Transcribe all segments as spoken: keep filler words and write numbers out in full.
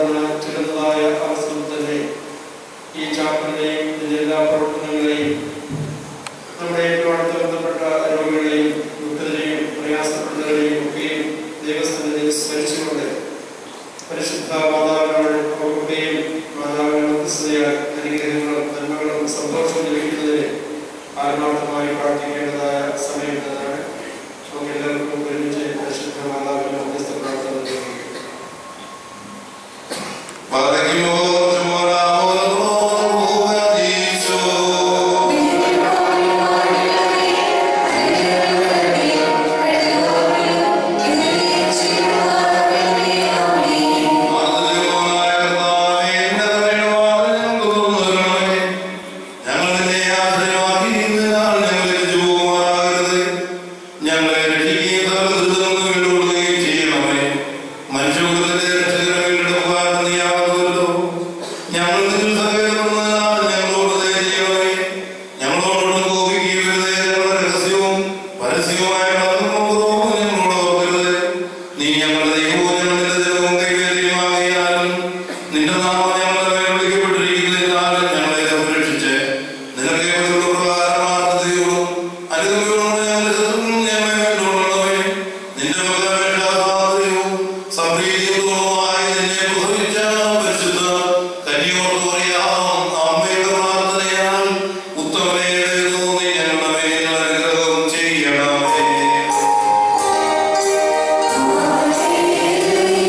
നടന്ന് ചെല്ലുന്നതായ അവസരത്തിൽ തന്നെ ഈ ചാപ്പലിനെയും ഇതിന്റെ എല്ലാ പ്രവർത്തനങ്ങളെയും നമ്മുടെ ഏറ്റവും അടുത്ത് ബന്ധപ്പെട്ട രോഗികളെയും ദുഃഖിതരെയും പ്രയാസപ്പെടുന്നവരെയും ഒക്കെയും ദൈവസ്ഥാനത്തിൽ സ്മരിച്ചുകൊണ്ട് പരിശുദ്ധ മാതാവിനോട് അവർക്കൊക്കെയും മാതാവിന്റെ മധ്യസ്ഥതയാൽ അനുഗ്രഹങ്ങളും നന്മകളും സന്തോഷവും ലഭിക്കുന്നതിന് ആത്മാർത്ഥമായി പ്രാർത്ഥിക്കേണ്ടതായ സമയം തന്നെയാണ്. നമുക്ക് എല്ലാവർക്കും ഒരുമിച്ച് പരിശുദ്ധ മാതാവിന്റെ മധ്യസ്ഥ പ്രാർത്ഥന Yeah.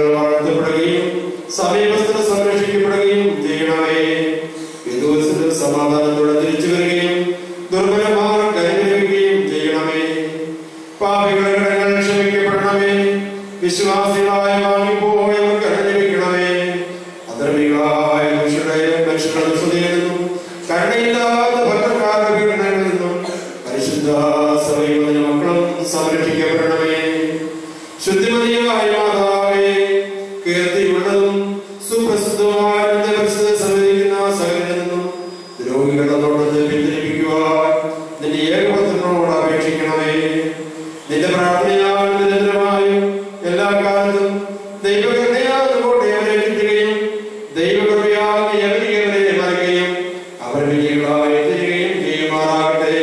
ശത്രുക്കൾ വാഴ്ത്തപ്പെടുകയും സമീപസ്ഥ സംരക്ഷിക്കപ്പെടുകയും ചെയ്യണമേ. വിദൂരസ്ഥ സമാധാനത്തോടെ തിരിച്ചു വരികയും ദുർബലമാർ കൈവരികയും ചെയ്യണമേ. പാപികളുടെ കടങ്ങൾ ക്ഷമിക്കപ്പെടണമേ. വിശ്വാസികളായ വാങ്ങിപ്പോയവർക്ക് അനുലഭിക്കണമേ. അധർമ്മികളായ മനുഷ്യരുടെ മനുഷ്യരുടെ സ്തുതിയിൽ നിന്നും കരുണയില്ലാത്ത ഭക്തക്കാരുടെ പീഡനങ്ങളിൽ നിന്നും പരിശുദ്ധ സഭയുടെ മക്കളും സംരക്ഷിക്കപ്പെടണമേ. ശുദ്ധിമതിയായ മാതാവേ, കീർത്തിയുള്ളതും സുപ്രസിദ്ധമായ പരിശുദ്ധ സഭയിക്കുന്ന സകലരിൽ നിന്നും രോഗികളുടെ നോട്ടത്തെ പിന്തിരിപ്പിക്കുവാൻ നിന്റെ ഏകപുത്രനോട് അപേക്ഷിക്കണമേ. നിന്റെ പ്രാർത്ഥനയാൽ നിരന്തരമായും എല്ലാ കാലത്തും ദൈവകൃപയാൽ കോട്ടയവരെ കിട്ടുകയും ദൈവകൃപയാൽ യവനികരെ മറിക്കുകയും അവർ വിജയികളായി തീരുകയും ചെയ്യുമാറാകട്ടെ.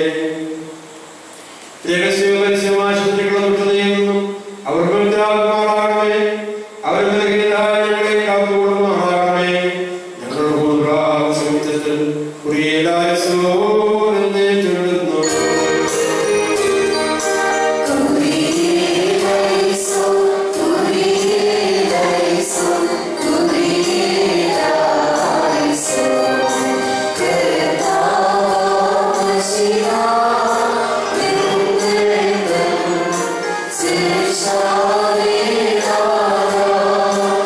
രഹസ്യവും പരസ്യമായ ശത്രുക്കളെ തൊട്ടുനിന്നും അവർ മുൻതാകുമാറാകണമേ. അവർ നൽകിയതായ ഞങ്ങളെ കാത്തുകൊള്ളുമാറാകണമേ. ഞങ്ങളുടെ പൂർവ്വത്തിൽ കുറിയലായ സോരെന്നെ ചൊല്ലുന്നു. Sorry,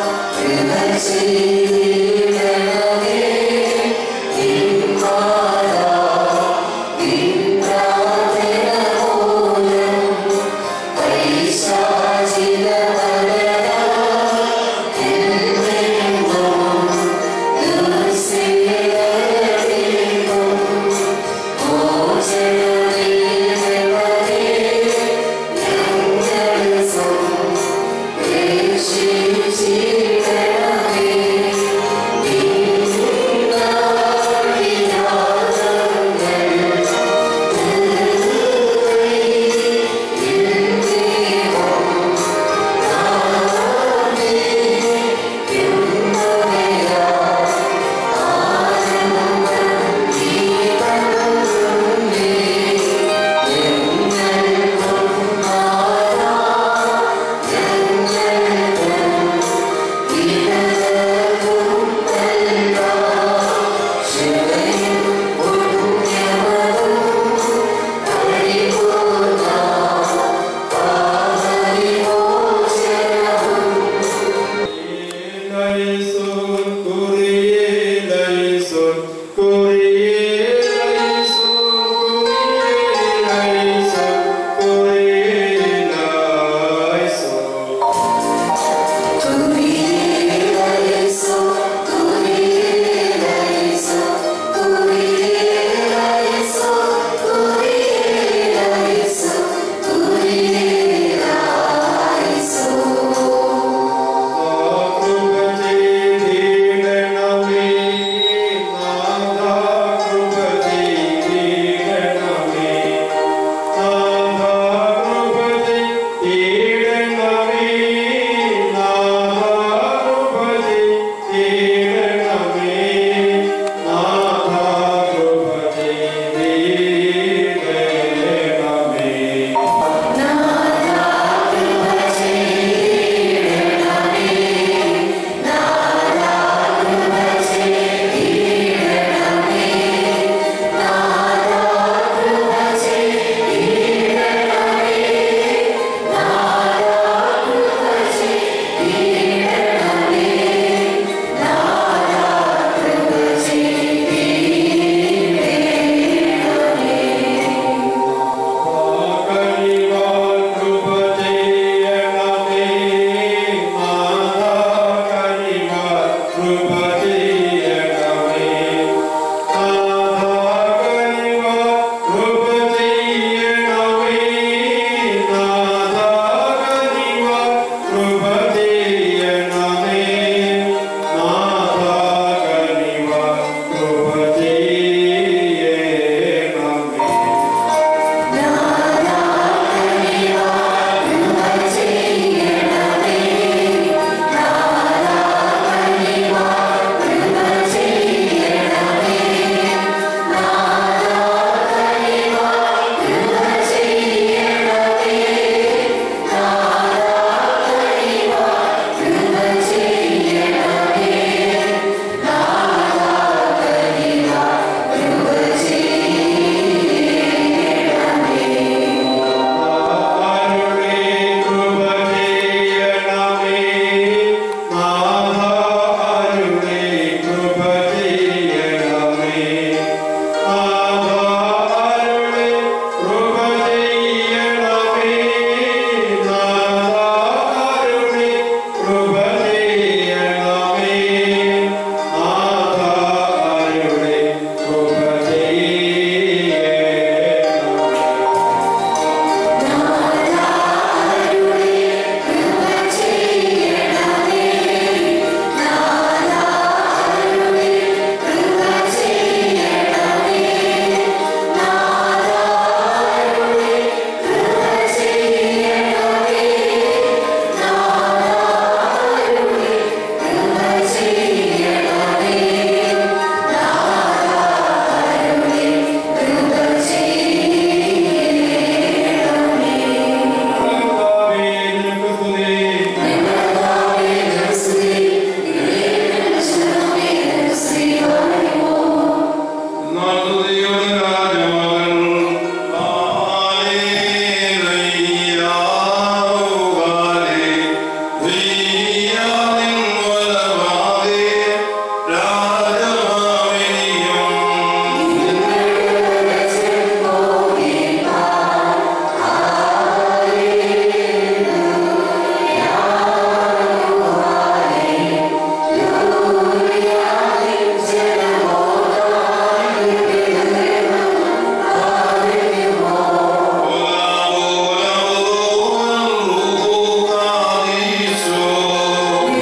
Oh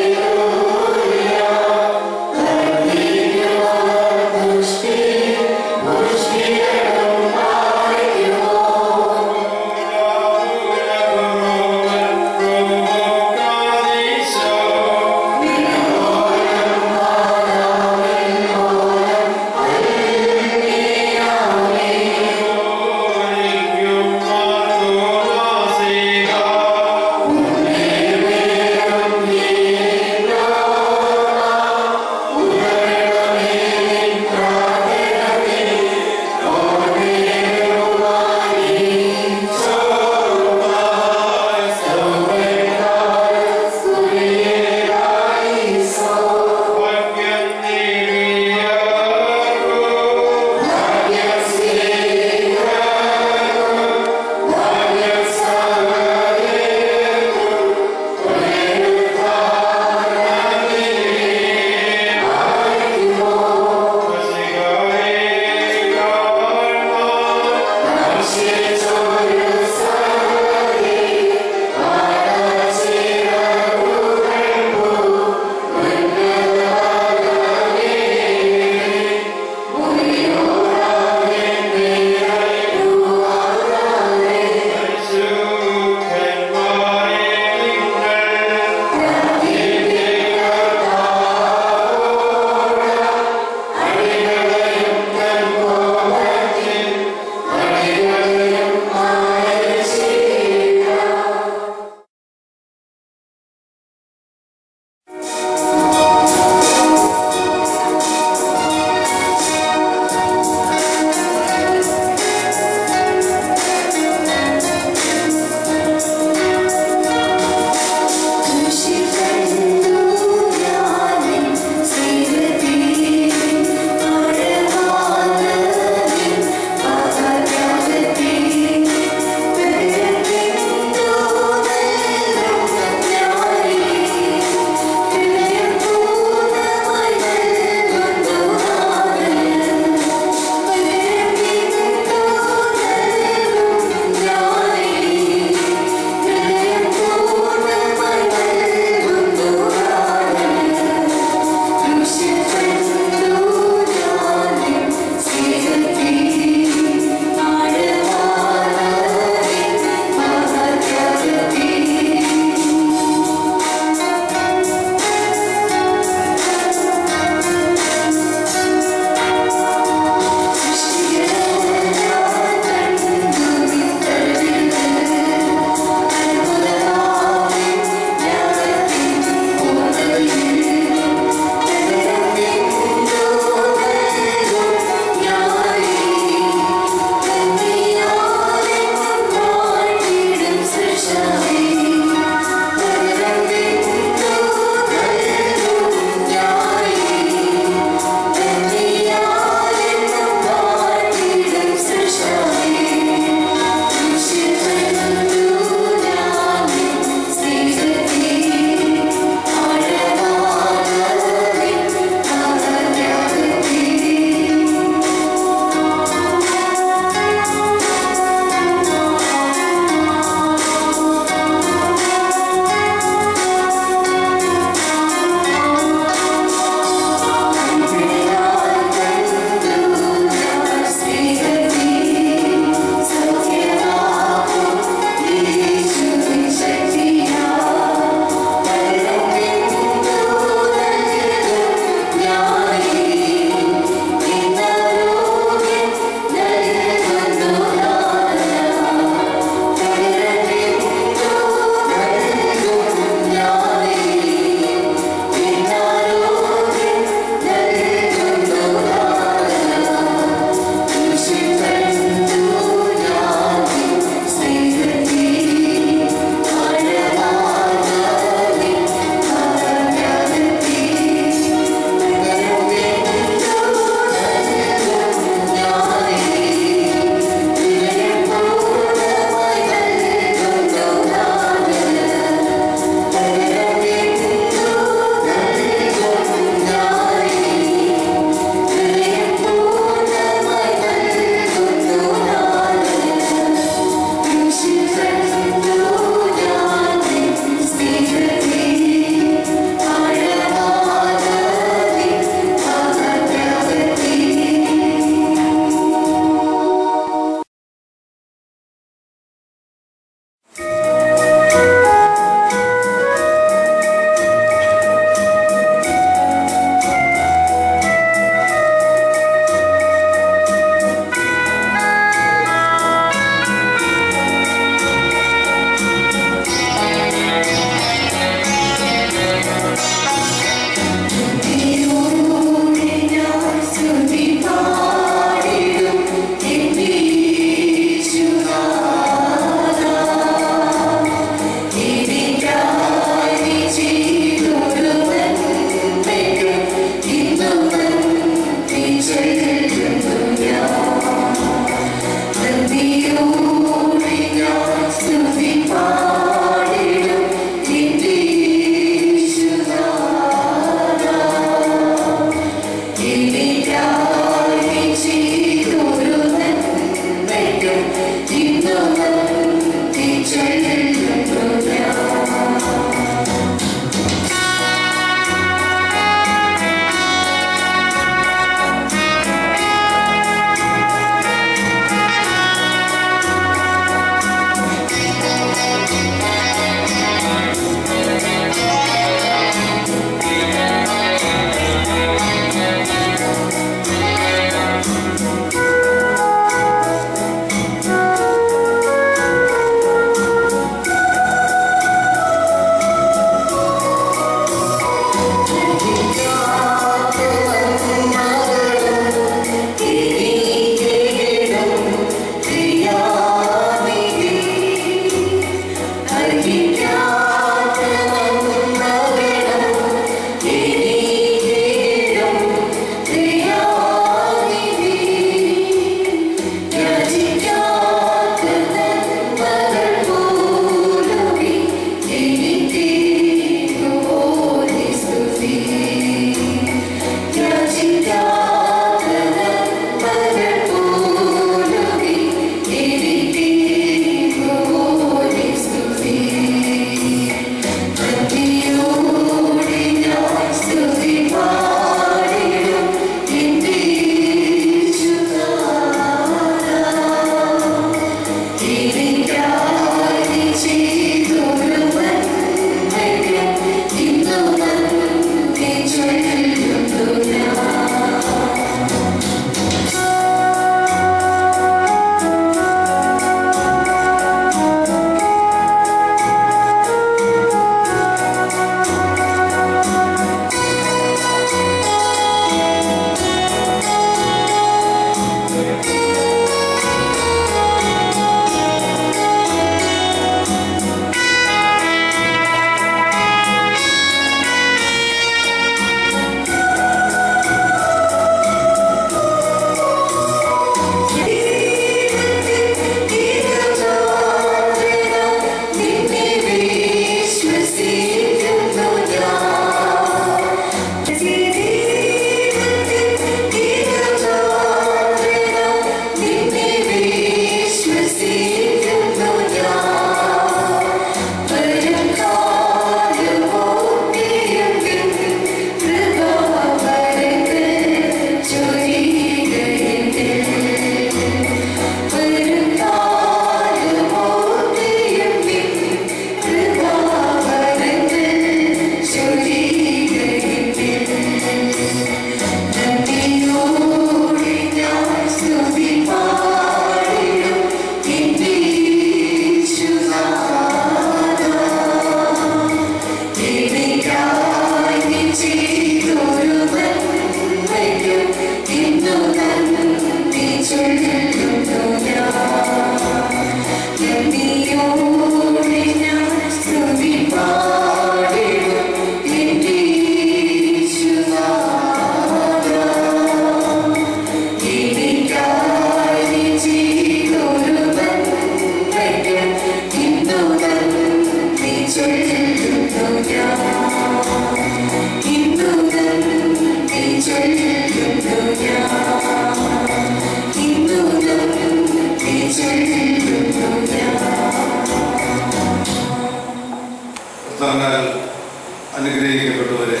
അനുഗ്രഹിക്കപ്പെട്ടവരെ,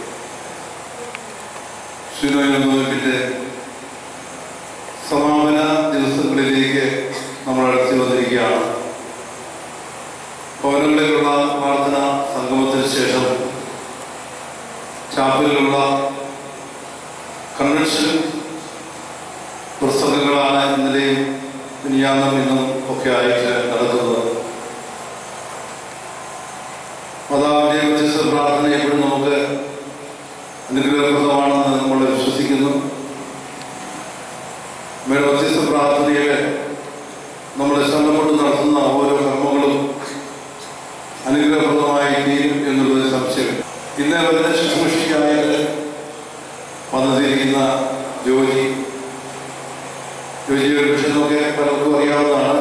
ശൂന്യനോയമ്പിൻ്റെ സമാപന ദിവസങ്ങളിലേക്ക് നമ്മൾ അടുത്ത് വന്നിരിക്കുകയാണ്. ഭവനങ്ങളിലുള്ള പ്രാർത്ഥന സംഗമത്തിന് ശേഷം ചാപ്പലിലുള്ള കൺവെൻഷൻ പുസ്തകങ്ങളാണ് ഇന്നലെയും മിനിയാന്നും ഇന്നും ഒക്കെ ആയിട്ട് നടക്കുന്നത്. മാതാവിൻ്റെ വ്യത്യസ്ത പ്രാർത്ഥന എപ്പോഴും നമുക്ക് അനുഗ്രഹപ്രദമാണെന്ന് നമ്മൾ വിശ്വസിക്കുന്നു. അമ്മയുടെ വ്യത്യസ്ത പ്രാർത്ഥനയിൽ നമ്മൾ ശ്രമപ്പെട്ട് നടത്തുന്ന ഓരോ കർമ്മങ്ങളും അനുഗ്രഹപ്രദമായി തീരും എന്നുള്ളത് സംശയം. ഇന്ന് വളരെ ശുശ്രൂഷയ്ക്കായിട്ട് വന്നിരിക്കുന്ന ജോലി ജോലിയുടെ വിഷയമൊക്കെ പലർക്കും അറിയാവുന്നതാണ്.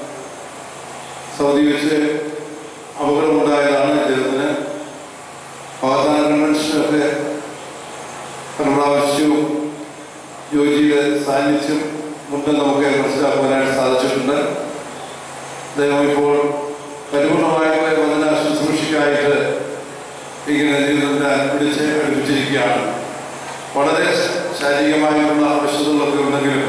സൗദി വെച്ച് അപകടമുണ്ടായതാണ് ഇദ്ദേഹത്തിന്. അവസാന കൺവെൻഷനൊക്കെ പല പ്രാവശ്യവും ജോലിയുടെ സാന്നിധ്യം മുൻപ് നമുക്ക് മനസ്സിലാക്കുവാനായിട്ട് സാധിച്ചിട്ടുണ്ട്. അദ്ദേഹം ഇപ്പോൾ പരിപൂർണമായിട്ട് വചന ശുശ്രൂഷയ്ക്കായിട്ട് ഇങ്ങനെ ജീവിതത്തെ പിടിച്ച് അടുപ്പിച്ചിരിക്കുകയാണ്. വളരെ ശാരീരികമായിട്ടുള്ള ആവശ്യതകളൊക്കെ ഉണ്ടെങ്കിലും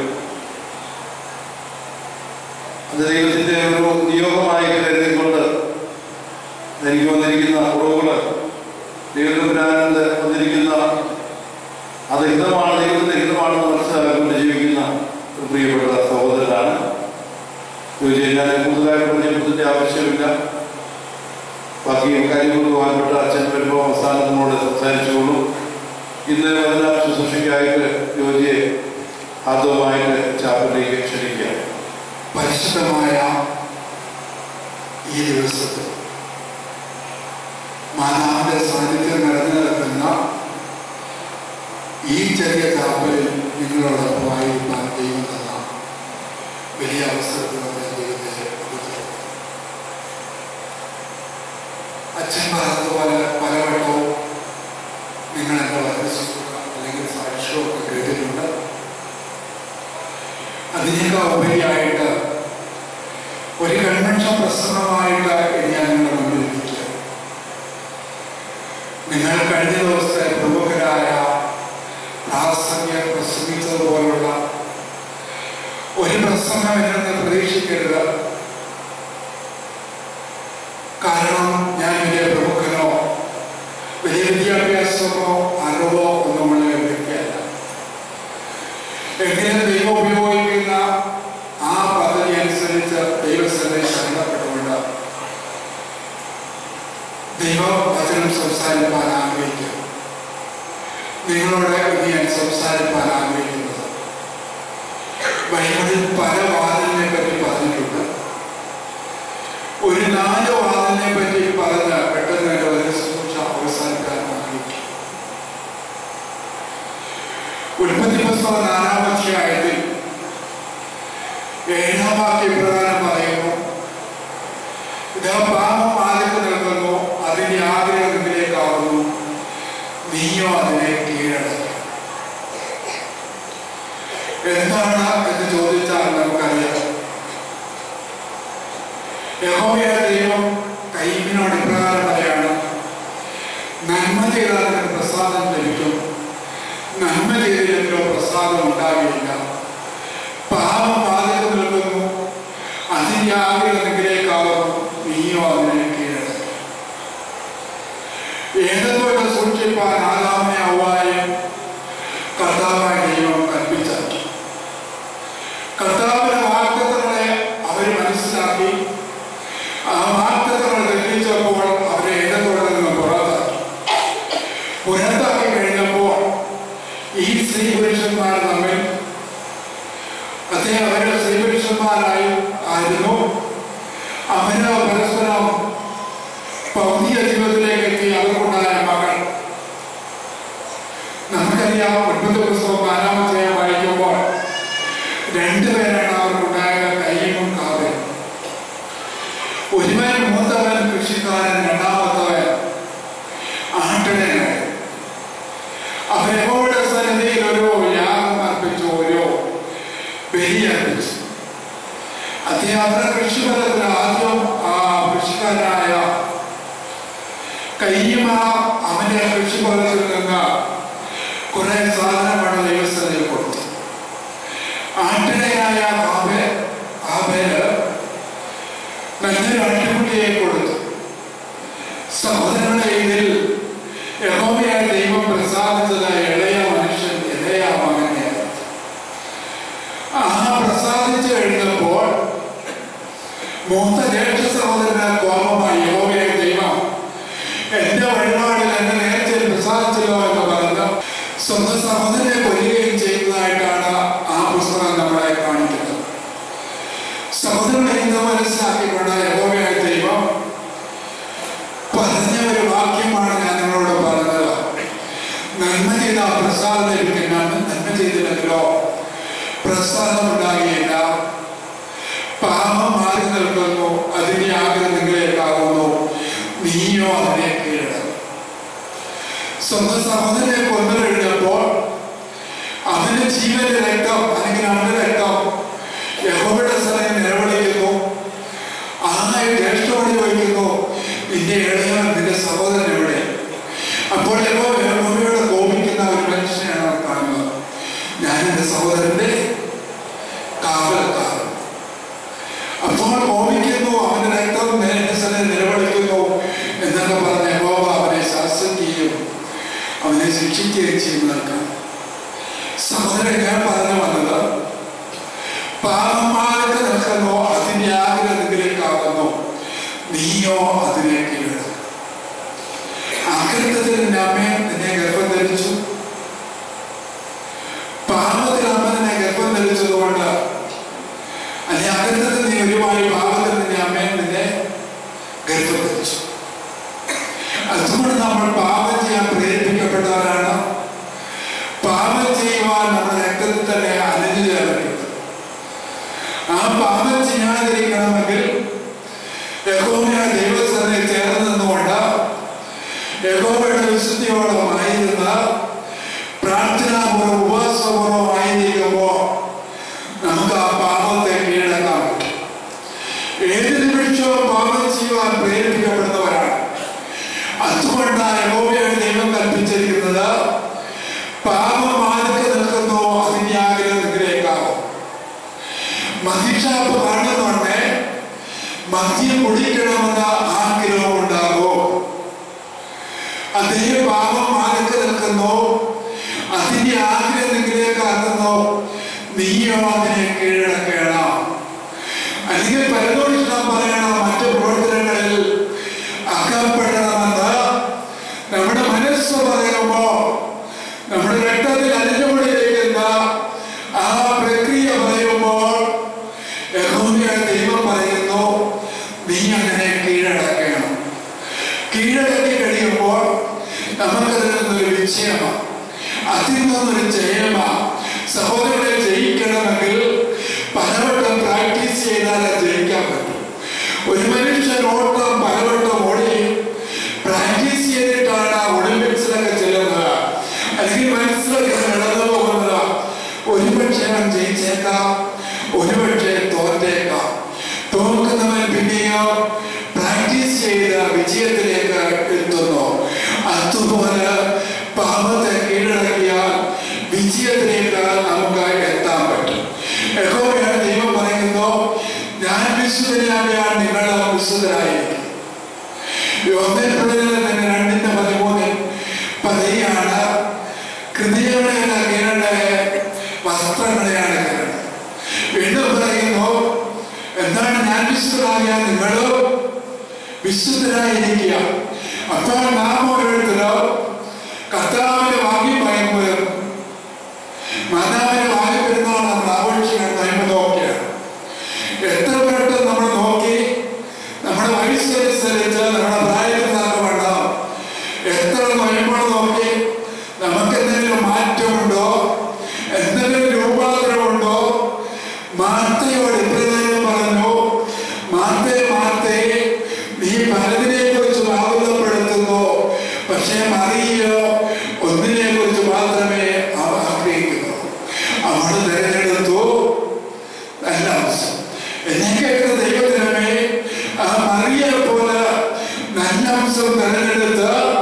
അത് ദൈവത്തിൻ്റെ ഒരു നിയോഗമായിട്ട് കരുതിക്കൊണ്ട് എനിക്ക് വന്നിരിക്കുന്ന കുറവുകൾ ദൈവത്തിനാനന്ദ വന്നിരിക്കുന്ന അത് ഹിതമാണ്, ദൈവത്തിൻ്റെ ഹിതമാണെന്ന് മനസ്സിലാക്കിക്കൊണ്ട് ജീവിക്കുന്ന ഒരു പ്രിയപ്പെട്ട സഹോദരനാണ്. ചോദിച്ചാൽ ഞാൻ കൂടുതലായിട്ട് പരിചയപ്പെടുത്തേണ്ട ആവശ്യമില്ല. ബാക്കി കാര്യങ്ങൾ പോകാൻപ്പെട്ട അച്ഛൻ വരുമ്പോൾ അവസാനം നമ്മോട് സംസാരിച്ചുകൊള്ളൂ. ഇന്ന് വചന ശുശ്രൂഷയ്ക്കായിട്ട് ജോലിയെ ആദ്യമായിട്ട് ചാപ്പലിലേക്ക് ക്ഷണിക്കുക. പരിശുദ്ധമായ ഈ ദിവസത്തിൽ മാതാവിന്റെ സാന്നിധ്യം നിറഞ്ഞു നിൽക്കുന്ന ഈ ചെറിയ ചാപ്പലിൽ നിങ്ങളോടൊപ്പമായിരിക്കാൻ ദൈവം തന്ന വലിയ അവസരത്തിലൂടെ ദൈവത്തെ അച്ഛൻ പറഞ്ഞതുപോലെ പലവട്ടവും നിങ്ങളെൻ്റെ വചനശുശ്രൂഷ അല്ലെങ്കിൽ സാക്ഷ്യമൊക്കെ കേട്ടിട്ടുണ്ട്. അതിനേക്കാൾ ഉപരിയായിട്ട് ഒരു കൺവെൻഷൻ പ്രസംഗമായിട്ട് ഞാൻ നിങ്ങളുടെ മുന്നിൽ ഇരിക്കുക. നിങ്ങൾ കഴിഞ്ഞ ദിവസത്തെ പ്രമുഖരായ പ്രാസംഗികർ പ്രസംഗിച്ചതുപോലുള്ള ഒരു പ്രസംഗം എന്നെ പ്രതീക്ഷിക്കരുത്. കാരണം ഞാൻ വലിയ പ്രമുഖനോ വലിയ വിദ്യാഭ്യാസമോ അറിവോ ഒന്നുമുള്ള വ്യക്തിയല്ല. എങ്കിലും ദൈവം ഉപയോഗിക്കുന്ന ആ പദ്ധതി അനുസരിച്ച് ദൈവസ്ഥലയിൽ ശരണപ്പെട്ടുകൊണ്ട് ദൈവവചനം സംസാരിക്കാൻ ആഗ്രഹിക്കും. നിങ്ങളോട് ഇനി ഞാൻ സംസാരിക്കാൻ ആഗ്രഹിക്കുന്നത് ബൈബിളിൽ പല വാതിലിനെ പറ്റി പറഞ്ഞിട്ടുണ്ട്. ഒരു നാല് വാതിലിനെ പറ്റി പറഞ്ഞ് പെട്ടെന്ന് എൻ്റെ ഒരു ശുശ്രൂഷ അവസാനിക്കാൻ ആഗ്രഹിക്കും. ഉൽപ്പത്തി പുസ്തകം നാലാം അധ്യായത്തിൽ ഏഴാം വാക്യം പ്രകാരം പറയുന്നു, ഇതാ പാപം ആദ്യത്ത് നിൽക്കുന്നു, അതിന്റെ ആഗ്രഹത്തിലേക്കാവുന്നു, നീയോ അതിനെ കീഴടക്കി. എന്താണ് എന്ന് ചോദിച്ചാൽ നമുക്കറിയാം. യഹോവയുടെ ദൈവം കയ്യിനോട് ഇപ്രകാരം പറയാണ്, നന്മ ചെയ്താൽ അതിന് പ്രസാദം ലഭിക്കും, നന്മ ചെയ്തില്ലെങ്കിലോ പ്രസാദം ഉണ്ടാകില്ല. പാപം ബാധിച്ചു നിൽക്കുന്നു, അതിന്റെ ആഗ്രഹത്തിലേക്കാവും, നീയോ അതിനെ കീഴടക്കി. ഏതൊക്കെ സൂക്ഷിപ്പാൻ ആദാമിനെ ഹവ്വായെയും കർത്താവായ ദൈവം കൽപ്പിച്ചു. കർത്താവിന്റെ വാഗ്ദത്തങ്ങളെ അവർ മനസ്സിലാക്കി. ആ വാഗ്ദത്തങ്ങൾ തെറ്റിച്ചപ്പോൾ അവരെ ഏതൊക്കെ നിന്ന് പുറത്താക്കി. പുറത്താക്കി കഴിഞ്ഞപ്പോൾ ഈ സ്ത്രീ പുരുഷന്മാർ തമ്മിൽ അദ്ദേഹം അവരുടെ സ്ത്രീ പുരുഷന്മാരായി ആയിരുന്നു. അവര് പരസ്പരം ഭൗതിക ജീവിതത്തിലേക്ക് എത്തി. അവർക്കുണ്ടായ മകൾ നമുക്കറിയാം. ഒൻപത് പുസ്തകം നാലാമത്തെ വായിക്കുമ്പോൾ രണ്ടുപേരാണ് അവർക്കുണ്ടായ കയ്യും കാവലും. ഒരുവൻ മൂത്തവൻ കൃഷിക്കാരൻ, രണ്ടാമത്തവൻ ആട്ടിടയനായി. അവരുടെ സന്നിധിയിൽ ഓരോ യാഗം അർപ്പിച്ചു, ഓരോ ബലി അർപ്പിച്ചു. അദ്ദേഹം കൃഷിഫലത്തിൽ ആദ്യം ആ കൃഷിക്കാരനായ കയ്യ തനിയും അവന്റെ കൃഷിഭവനത്തിൽ നിന്ന് കുറെ സാധനമാണ് ദൈവസ്ഥയിൽ കൊടുത്തു. ആട്ടിടയായ ആബേൽ ആബേല് നല്ലൊരു ആട്ടിൻകുട്ടിയെ കൊടുത്തു. സഹോദരങ്ങളെ, ഇതിൽ യഹോവയായ ദൈവം പ്രസാദിച്ചത് ഇളയ മനുഷ്യൻ ഇളയ മകനെയാണ്. ആ പ്രസാദിച്ചു കഴിഞ്ഞപ്പോൾ മൂത്ത ജ്യേഷ്ഠ സഹോദരന് കോപമായി. യഹോവയായ ദൈവം എന്റെ വഴിപാടിൽ എന്റെ നേർച്ചയിൽ പ്രസാദിച്ചല്ലോ എന്ന് പറഞ്ഞ് സ്വന്തം സഹോദരനെ കൊല്ലുകയും ചെയ്യുന്നതായിട്ടാണ് ആ പുസ്തകം നമ്മളെ കാണിക്കുന്നത്. സഹോദരനെ ഇന്ന് മനസ്സിലാക്കിക്കൊണ്ട് യഹോവയായ ദൈവം പറഞ്ഞ ഒരു വാക്യമാണ് ഞാൻ നിങ്ങളോട് പറഞ്ഞത്. നന്മ ചെയ്ത പ്രസാദം ലഭിക്കുന്ന നന്മ ചെയ്തില്ലെങ്കിലോ പ്രസാദം ഉണ്ടാകുകയില്ല. പാപം മാറി നിൽക്കുന്നു, അതിന്റെ ആഗ്രഹം നിങ്ങളേക്കാവുന്നു, നീയോ അതിനെ കീഴടങ്ങും. സ്വന്തം സഹോദരനെ കൊന്നു കഴിഞ്ഞപ്പോൾ അവന്റെ ജീവന്റെ രക്തം അല്ലെങ്കിൽ അവന്റെ രക്തം യഹോവയുടെ സ്ഥലം നിലവിളിക്കുന്നു. ആ ജ്യേഷ്ഠയോട് ചോദിക്കുന്നു, നിന്റെ ഇളയവൻ നിന്റെ സഹോദരൻ എവിടെ? അപ്പോൾ യഹോവയോട് കോപിക്കുന്ന ഒരു മനുഷ്യനെയാണ് കാണുന്നത്. ഞാൻ എന്റെ സഹോദരന്റെ കാവൽക്കാരൻ. അപ്പോൾ കോപിക്കുന്നു, അവന്റെ രക്തം നേരിട്ട് സ്ഥലം നിലവിളിക്കുന്നു എന്നൊക്കെ പറഞ്ഞ യഹോവ അവനെ ശാസിക്കുകയും അവനെ ശിക്ഷിക്കുകയും ചെയ്യുന്നതാണ്. സഹോദരൻ, ഞാൻ പറഞ്ഞു വന്നത് പാപമാർക്ക് നിൽക്കുന്നു, അതിന്റെ ആഗ്രഹം നിങ്ങളിലേക്കാകുന്നു, നീയോ അതിനെ കീഴടങ്ങും. ആഗ്രഹത്തിൽ നിന്റെ അമ്മയെ നിന്നെ ഗർഭം ധരിച്ചു. പാപത്തിൽ അമ്മ നിന്നെ ഗർഭം ധരിച്ചതുകൊണ്ട് അല്ലെ ആഗ്രഹത്തിൽ നീ ഒരുപാട് പാപത്തിൽ നിന്റെ അമ്മയെ നിന്നെ ഗർഭം ധരിച്ചു. അതുകൊണ്ട് നമ്മൾ പാപം ചെയ്യാൻ പ്രേരിപ്പിക്കപ്പെട്ടവരാണ്. പാപം ചെയ്യുവാൻ നമ്മുടെ രക്തത്തിൽ തന്നെ അലിഞ്ഞു ചേർന്നിട്ടുണ്ട്. ആ പാപം ചെയ്യാതിരിക്കണമെങ്കിൽ യഹോവയുടെ ദൈവസ്ഥയിൽ ചേർന്ന് നിന്നുകൊണ്ട് യഹോവയുടെ വിശുദ്ധിയോളമായിരുന്ന പ്രാർത്ഥനാപൂർവ്വം ഉപവാസപൂർവ്വമായിരിക്കുമ്പോൾ നമുക്ക് ആ പാപത്തെ കീഴടക്കാൻ പറ്റും. ഏത് നിമിഷവും പാപം ചെയ്യുവാൻ പ്രേരിപ്പിക്കപ്പെടുന്നവരാണ്. അതുകൊണ്ടാണ് യഹോവയുടെ ദൈവം കൽപ്പിച്ചിരിക്കുന്നത്, പാപം ആർക്ക് നിൽക്കുന്നു അതിന്റെ ആഗ്രഹം നിങ്ങളിലേക്കാവും. മദ്യഷാപ്പ് കാണുന്നുണ്ടെ മദ്യം കുടിക്കണമെന്ന ആഗ്രഹം ഉണ്ടാകും. അതേ പാപം ആർക്ക് നിൽക്കുന്നു അതിന്റെ ആഗ്രഹം നിങ്ങളിലേക്കാകുന്നു, നീയോ അതിനെ കീഴടക്കണം. അല്ലെങ്കിൽ പരദോഷിണം പറയണം, മറ്റു പ്രവർത്തനങ്ങളിൽ അകപ്പെടണമെന്ന് നമ്മുടെ മനസ്സ് പറയുമ്പോ നമ്മുടെ രക്തത്തിൽ അലിഞ്ഞുകൊണ്ടിരിക്കുന്ന ആ പ്രക്രിയ പറയുമ്പോൾ യഹോവയായ ദൈവം പറയുന്നു, നീ അങ്ങനെ കീഴടക്കണം. കീഴടക്കി കഴിയുമ്പോൾ നമുക്കതിൽ നിന്നൊരു വിജയമാണ്, അതിൽ നിന്നൊരു ജയമാണ്. സഹോദരങ്ങളെ, ജയിക്കണമെങ്കിൽ പലവട്ടം പ്രാക്ടീസ് ചെയ്താലേ ജയിക്കാൻ പറ്റും. ഒരു മനുഷ്യൻ ഓട്ടം പലവട്ടം ഓടി പ്രാക്ടീസ് ചെയ്തിട്ടാണ് ഒളിമ്പിക്സിലൊക്കെ ചെല്ലുന്നത്, അല്ലെങ്കിൽ മനസ്സിലൊക്കെ നടന്നു പോകുന്നത്. ഒരുപക്ഷെ അവൻ ജയിച്ചേക്കാം, ഒരുപക്ഷെ തോറ്റേക്കാം. തോക്കുന്നവൻ പിന്നെയോ പ്രാക്ടീസ് ചെയ്ത് വിജയത്തിലേക്ക് എത്തുന്നു. അതുപോലെ പാപത്തെ കീഴടക്കിയാൽ വിജയത്തിലേക്ക് നമുക്ക് എത്താൻ പറ്റും. യഹോവയായ ദൈവം പറയുന്നു, ഞാൻ വിശുദ്ധനായാൽ നിങ്ങളും വിശുദ്ധരായിരിക്കും. യോഹന്നാൻ തന്നെ രണ്ടിന്റെ പതിമൂന്നിൽ പറയുകയാണ്, ഹൃദയങ്ങളെയല്ല കീഴടേ, വസ്ത്രങ്ങളെയാണ് കീഴടേ. വീണ്ടും പറയുന്നു, എന്താണ് ഞാൻ വിശുദ്ധനായാൽ നിങ്ങളും വിശുദ്ധരായിരിക്കുക. അപ്പോൾ നാം ഓരോരുത്തരോ കർത്താവിന്റെ വാങ്ങി പറയുമ്പോൾ മാതാവിന്റെ വാങ്ങി പെരുന്നാൾ നമ്മൾ ആഘോഷിക്കാൻ കഴിയുമ്പോൾ നോക്കിയാണ്. എത്ര വട്ടം നമ്മൾ നോക്കി നമ്മുടെ വയസ്സനുസരിച്ച് നമ്മുടെ പ്രായത്തിനാണ് വേണ്ടാം. എത്ര കഴിയുമ്പോൾ നോക്കി നമുക്ക് എന്തെങ്കിലും മാറ്റമുണ്ടോ, എന്തെങ്കിലും രൂപാന്തരമുണ്ടോ? മാർത്തയോട് ഇപ്രകാരം പറഞ്ഞു, മാർത്തേ മാർത്തേ, നീ പലതിനെ കുറിച്ച് ആകുലപ്പെടുത്തുന്നു, പക്ഷെ മറിയോ ഒന്നിനെ കുറിച്ച് മാത്രമേ അവ ആഗ്രഹിക്കുന്നു. അവൾ തിരഞ്ഞെടുത്തു നല്ല അവസ്ഥ. എന്നെ കേൾക്കുന്ന ദൈവത്തിനമേ, ആ മറിയെ പോലെ നല്ല അംശം തിരഞ്ഞെടുത്ത്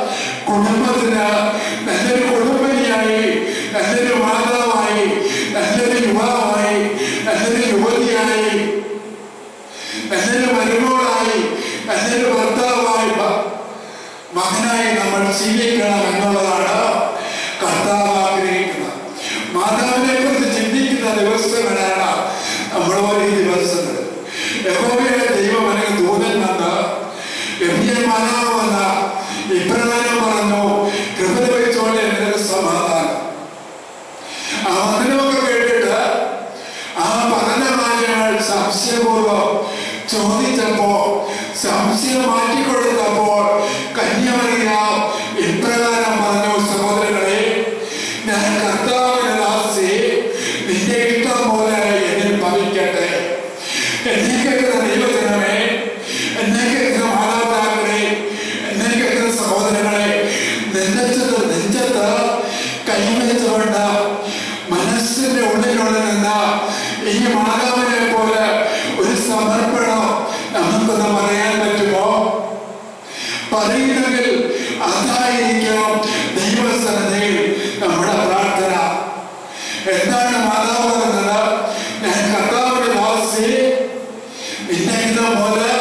പരിശീലിക്കണം എന്നുള്ളതാണ് കർത്താവ് ആഗ്രഹിക്കുന്നത്. മാതാവിനെ കുറിച്ച് ചിന്തിക്കുന്ന ദിവസങ്ങളാണ് നമ്മൾ ഓരോ ദിവസങ്ങൾ. യഹോവയുടെ ദൈവം അല്ലെങ്കിൽ ദൂതൻ വന്ന് എബ്രിയ മാതാവ് വന്ന ഇപ്രകാരം പറഞ്ഞു, കൃപ ലഭിച്ചോടെ നിനക്ക് സമാധാനം. ആ വചനമൊക്കെ കേട്ടിട്ട് ആ പഠന കാര്യങ്ങൾ സംശയപൂർവ്വം ചോദിച്ചപ്പോ, സംശയം മാറ്റിക്കൊടുത്തപ്പോൾ കന്യാമറിയാം ഇപ്രകാരം പറഞ്ഞു, സഹോദരങ്ങളെ, ഞാൻ കർത്താവിന്റെ ദാസി, നിന്റെ ഇഷ്ടം പോലെ എന്നിൽ ഭവിക്കട്ടെ. എന്നെ കേൾക്കുന്ന ദൈവജനമേ, എന്നെ കേൾക്കുന്ന മാതാപിതാക്കളെ, എന്നെ കേൾക്കുന്ന സഹോദരങ്ങളെ, നെഞ്ചത്ത് നെഞ്ചത്ത് കൈവച്ചുകൊണ്ട് മനസ്സിന്റെ ഉള്ളിലുള്ളിൽ നിന്ന് ഈ മാതാവിനെ പോലെ ഒരു സമർപ്പണം നമുക്കൊന്ന് പറയാൻ പറ്റുമോ? പറയുന്നെങ്കിൽ അതായിരിക്കണം ദൈവസന്നിധിയിൽ നമ്മുടെ പ്രാർത്ഥന. എന്താണ് മാതാവ് പറയുന്നത്? ഞാൻ കർത്താവിന്റെ ദാസി, നിന്നെ ഇഷ്ടം പോലെ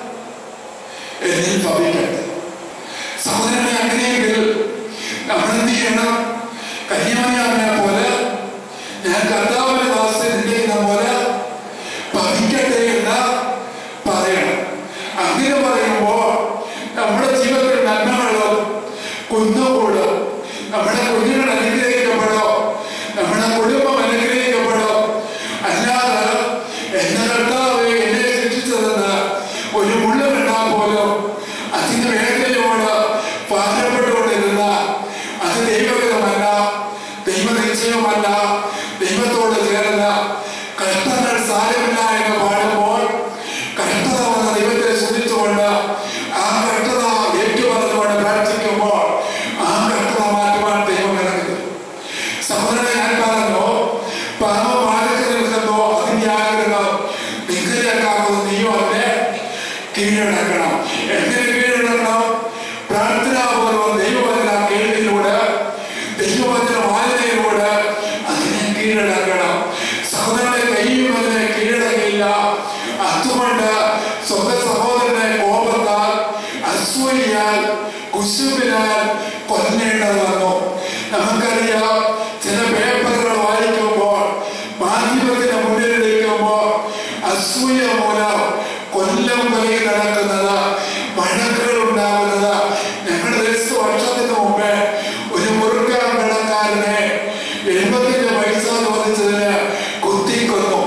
എന്നിൽ ഭവിക്കട്ടെ. സഹോദരനെ, അങ്ങനെയെങ്കിൽ നമ്മൾ എന്ത് ചെയ്യണം? കന്യാമറിയാമിനെ പോലെ ഞാൻ കർത്താവിന്റെ ദാസി, നിന്റെ ഇഷ്ടം പോലെ ഭവിക്കട്ടെ എന്ന് പറയണം. അങ്ങനെ പറയുമ്പോൾ നമ്മുടെ ജീവിതത്തിൽ നന്മകളും കുന്നുകൂടും. നമ്മുടെ കുഞ്ഞുങ്ങൾ അനുഗ്രഹിക്കപ്പെടും, നമ്മുടെ കുടുംബം അനുഗ്രഹിക്കപ്പെടും. അല്ലാതെ എന്നെ കർത്താവ് എന്നെ ശിക്ഷിച്ചതെന്ന് ഒരു മുള്ളു കണ്ടാൽ പോലും അതിന്റെ വേദനയോട് ഭാരപ്പെട്ടുകൊണ്ടിരുന്ന അത് ദൈവഹിതമല്ല, ദൈവനിശ്ചയമല്ല, ദൈവത്തോട് ചേർന്ന കഷ്ടങ്ങൾ സാരമില്ല എന്ന് പാടുമ്പോൾ കഷ്ടത വന്ന ദൈവത്തെ സ്തുതിച്ചുകൊണ്ട് ആ കഷ്ടത ഏറ്റുപറഞ്ഞുകൊണ്ട് പ്രാർത്ഥിക്കുമ്പോൾ ആ കഷ്ടത മാറ്റുവാൻ ദൈവം ഇറങ്ങുന്നു. സഹോദരനെ, ഞാൻ പറഞ്ഞു, പാപം ആരൊക്കെ നിൽക്കുന്നോ അതിന്റെ ആഗ്രഹം നിഗ്രഹിക്കാവുന്ന നീയോ അവനെ കീഴടക്കണം. എങ്ങനെ കീഴടക്കണം? പ്രാർത്ഥനാപൂർവ്വം ദൈവവചന കേൾവിയിലൂടെ, ദൈവവചന വായനയിലൂടെ അതിനെ കീഴടക്കണം. സഹോദരനെ, കയ്യും അതിനെ കീഴടക്കില്ല. അതുകൊണ്ട് സ്വന്തം സഹോദരനെ കോപത്താൽ, അസൂയയാൽ, കുശുമ്പിനാൽ കൊല്ലേണ്ടത് വന്നു. നമുക്കറിയാം, ചില പേപ്പറുകൾ വായിക്കുമ്പോൾ, മാധ്യമത്തിന് മുന്നിലിരിക്കുമ്പോൾ അസൂയ മൂലം കൊല്ലം വഴി നടക്കുന്നത്, വഴക്കുകൾ ഉണ്ടാകുന്നത്. ഞങ്ങളുടെ എട്ട് വർഷത്തിന് മുമ്പേ ഒരു മുറുക്കാൻ കടക്കാരനെ എൺപത്തിൻ്റെ പൈസ ചോദിച്ചതിന് കുത്തിക്കൊന്നു.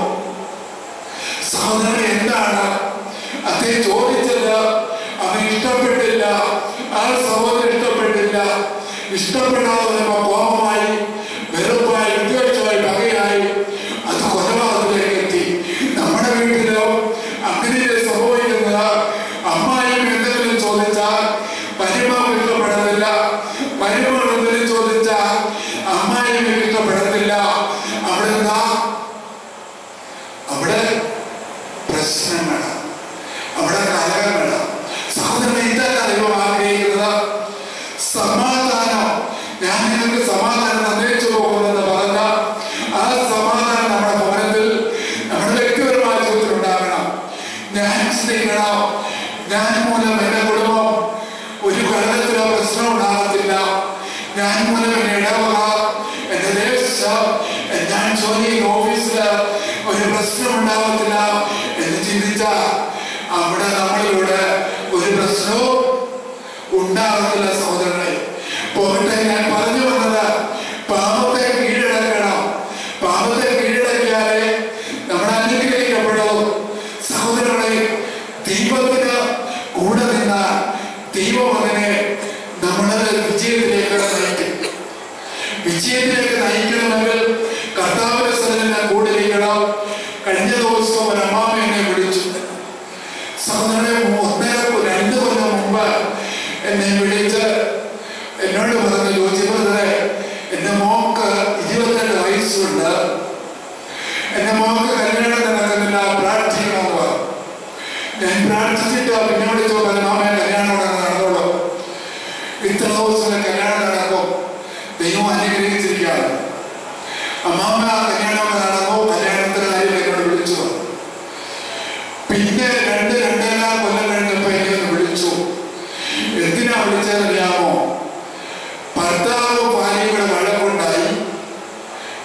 സഹോദരൻ, എന്താണ് അദ്ദേഹം ചോദിച്ചത്? അവൻ ഇഷ്ടപ്പെട്ടില്ല, ആ സഹോദരൻ ഇഷ്ടപ്പെട്ടില്ല. ഇഷ്ടപ്പെടാതെ വരുമ്പോ കോപമായി, വെറുപ്പായി, വിദ്വേഷമായി, പകയായി, അത് കൊലപാതകത്തിലേക്ക് എത്തി. നമ്മുടെ വീട്ടിലും അങ്ങനെ സംഭവിക്കുന്നത്. അമ്മായിയും എന്തെങ്കിലും ചോദിച്ചാൽ മരുമകൻ ഇഷ്ടപ്പെടത്തില്ല, മരുമകൾ എന്തെങ്കിലും ചോദിച്ചാൽ അമ്മായിയും ഇഷ്ടപ്പെടത്തില്ല. അവിടെ എന്താ? അവിടെ പ്രശ്നങ്ങളാണ്, അവിടെ കലഹങ്ങളാണ്. സഹോദരനെ, ഇതല്ല ദൈവം ആഗ്രഹിക്കുന്നത്. സമാധാനം, ഞാൻ നിങ്ങൾക്ക് സമാധാനം നിർണയിച്ചു പോകുമെന്ന് പറഞ്ഞ ആ സമാധാനം നമ്മുടെ ഭവനത്തിൽ, നമ്മുടെ വ്യക്തിപരമായ ജീവിതത്തിൽ ഉണ്ടാകണം. ഞാൻ സ്നേഹിക്കണം. ഞാൻ മൂലം എന്റെ കുടുംബം ഒരു ഘടകത്തിലോ പ്രശ്നം ഉണ്ടാകത്തില്ല. ഞാൻ മൂലം എന്റെ ഇടവക, എന്റെ ദേശം, ഞാൻ ജോലി ചെയ്യുന്ന ഓഫീസില് ഒരു പ്രശ്നം ഉണ്ടാകത്തില്ല എന്ന് ചിന്തിച്ച അവിടെ നമ്മളിലൂടെ ഒരു പ്രശ്നവും ഉണ്ടാകത്തില്ല. സഹോദരങ്ങളെ, പോകട്ടെ. ഞാൻ പറഞ്ഞു വന്നത്, പാപത്തെ കീഴടക്കണം. പാപത്തെ കീഴടക്കിയാലേ നമ്മൾ അനുഗ്രഹിക്കപ്പെടും. സഹോദരങ്ങളെ, ദൈവത്തിന് കൂടെ നിന്നാൽ ദൈവം അതിനെ നമ്മളെ വിജയത്തിലേക്ക് നയിക്കും. വിജയത്തിലേക്ക് നയിക്കണമെങ്കിൽ കർത്താവിന്റെ സ്ഥലത്തിന് കൂടെ ഇരിക്കണം. കഴിഞ്ഞ ദിവസം ഒരു അമ്മാമ എന്നെ വിളിച്ചു. സഹോദരനെ, ഒന്നര രണ്ട് കൊല്ലം മുമ്പ് എന്നെ വിളിച്ച് എന്നോട് പറഞ്ഞു, ചോദിച്ചത് എന്റെ മോക്ക് ഇരുപത്തിരണ്ട് വയസ്സുണ്ട്, എന്റെ മോക്ക് കല്യാണം നടക്കുന്നില്ല, പ്രാർത്ഥിക്കണമെന്ന് പറഞ്ഞു. ഞാൻ പ്രാർത്ഥിച്ചിട്ട് പിന്നെ വിളിച്ചു പറഞ്ഞു, മാമയെ കല്യാണം നടന്നോളൂ, ഇത്ര ദിവസം കല്യാണം നടക്കും, ദൈവം അനുഗ്രഹിച്ചിരിക്കുകയാണ്. അമ്മാമ കല്യാണം നടന്നു. കല്യാണത്തിന് കാര്യം എന്നോട് വിളിച്ചു. പിന്നെ രണ്ട് രണ്ടേകാൽ കൊല്ലം കഴിഞ്ഞപ്പോ എനിക്കൊന്ന് വിളിച്ചു. എന്തിനാ വിളിച്ചതറിയാമോ?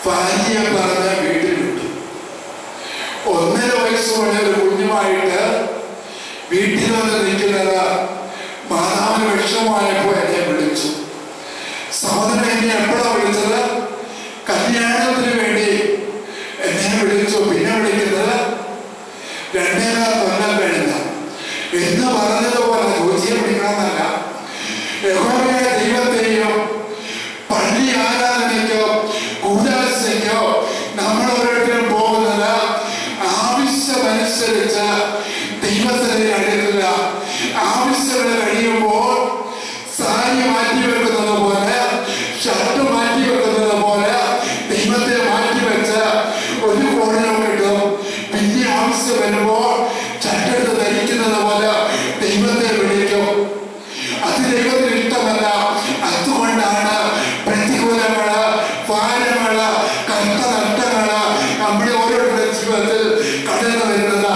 ഭാര്യയെ പറഞ്ഞ വീട്ടിൽ വിട്ടു. ഒന്നര വയസ്സുള്ള ഒരു കുഞ്ഞുമായിട്ട് വീട്ടിൽ വന്ന് നിൽക്കുന്നത് മാതാവിന് വിഷമമായപ്പോ എന്നെ വിളിച്ചു. സഹോദരൻ എന്നെ എപ്പോഴാ വിളിച്ചത്? കല്യാണത്തിന് വേണ്ടി എന്നെ വിളിച്ചു. പിന്നെ വിളിക്കുന്നത് രണ്ടേകാൽ കൊല്ലം കഴിഞ്ഞ എന്ന് പറഞ്ഞതുപോലെ രുചിയെ വിളിക്കണമെന്നല്ല, യഹോവയായ ദൈവത്തെയോ പള്ളി ആരാധനയ്ക്കോ കൂടാശയ്ക്കോ നമ്മൾ ഓരോരുത്തരും പോകുന്നത് ആവശ്യമനുസരിച്ച് ദൈവത്തിന് അടുക്കുക. ആവശ്യങ്ങൾ കഴിയുമ്പോൾ സാരി മാറ്റി വെക്കുന്നത് പോലെ, ഷർട്ട് മാറ്റി വെക്കുന്നത് പോലെ ദൈവത്തെ മാറ്റിവെച്ച് ഒരു കോണിലും കിട്ടും. പിന്നെ ആവശ്യം വരുമ്പോൾ ചട്ടെടുത്ത് ധരിക്കുന്നത് പോലെ ദൈവത്തെ വിളിക്കും. അത് ദൈവത്തിന് ഇഷ്ടമല്ല. അതുകൊണ്ടാണ് പ്രതികൂലങ്ങള്, ഭാരങ്ങള്, കഷ്ടനഷ്ടങ്ങള് നമ്മുടെ ഓരോരുത്തരുടെ ജീവിതത്തിൽ കടന്നു വരുന്നത്.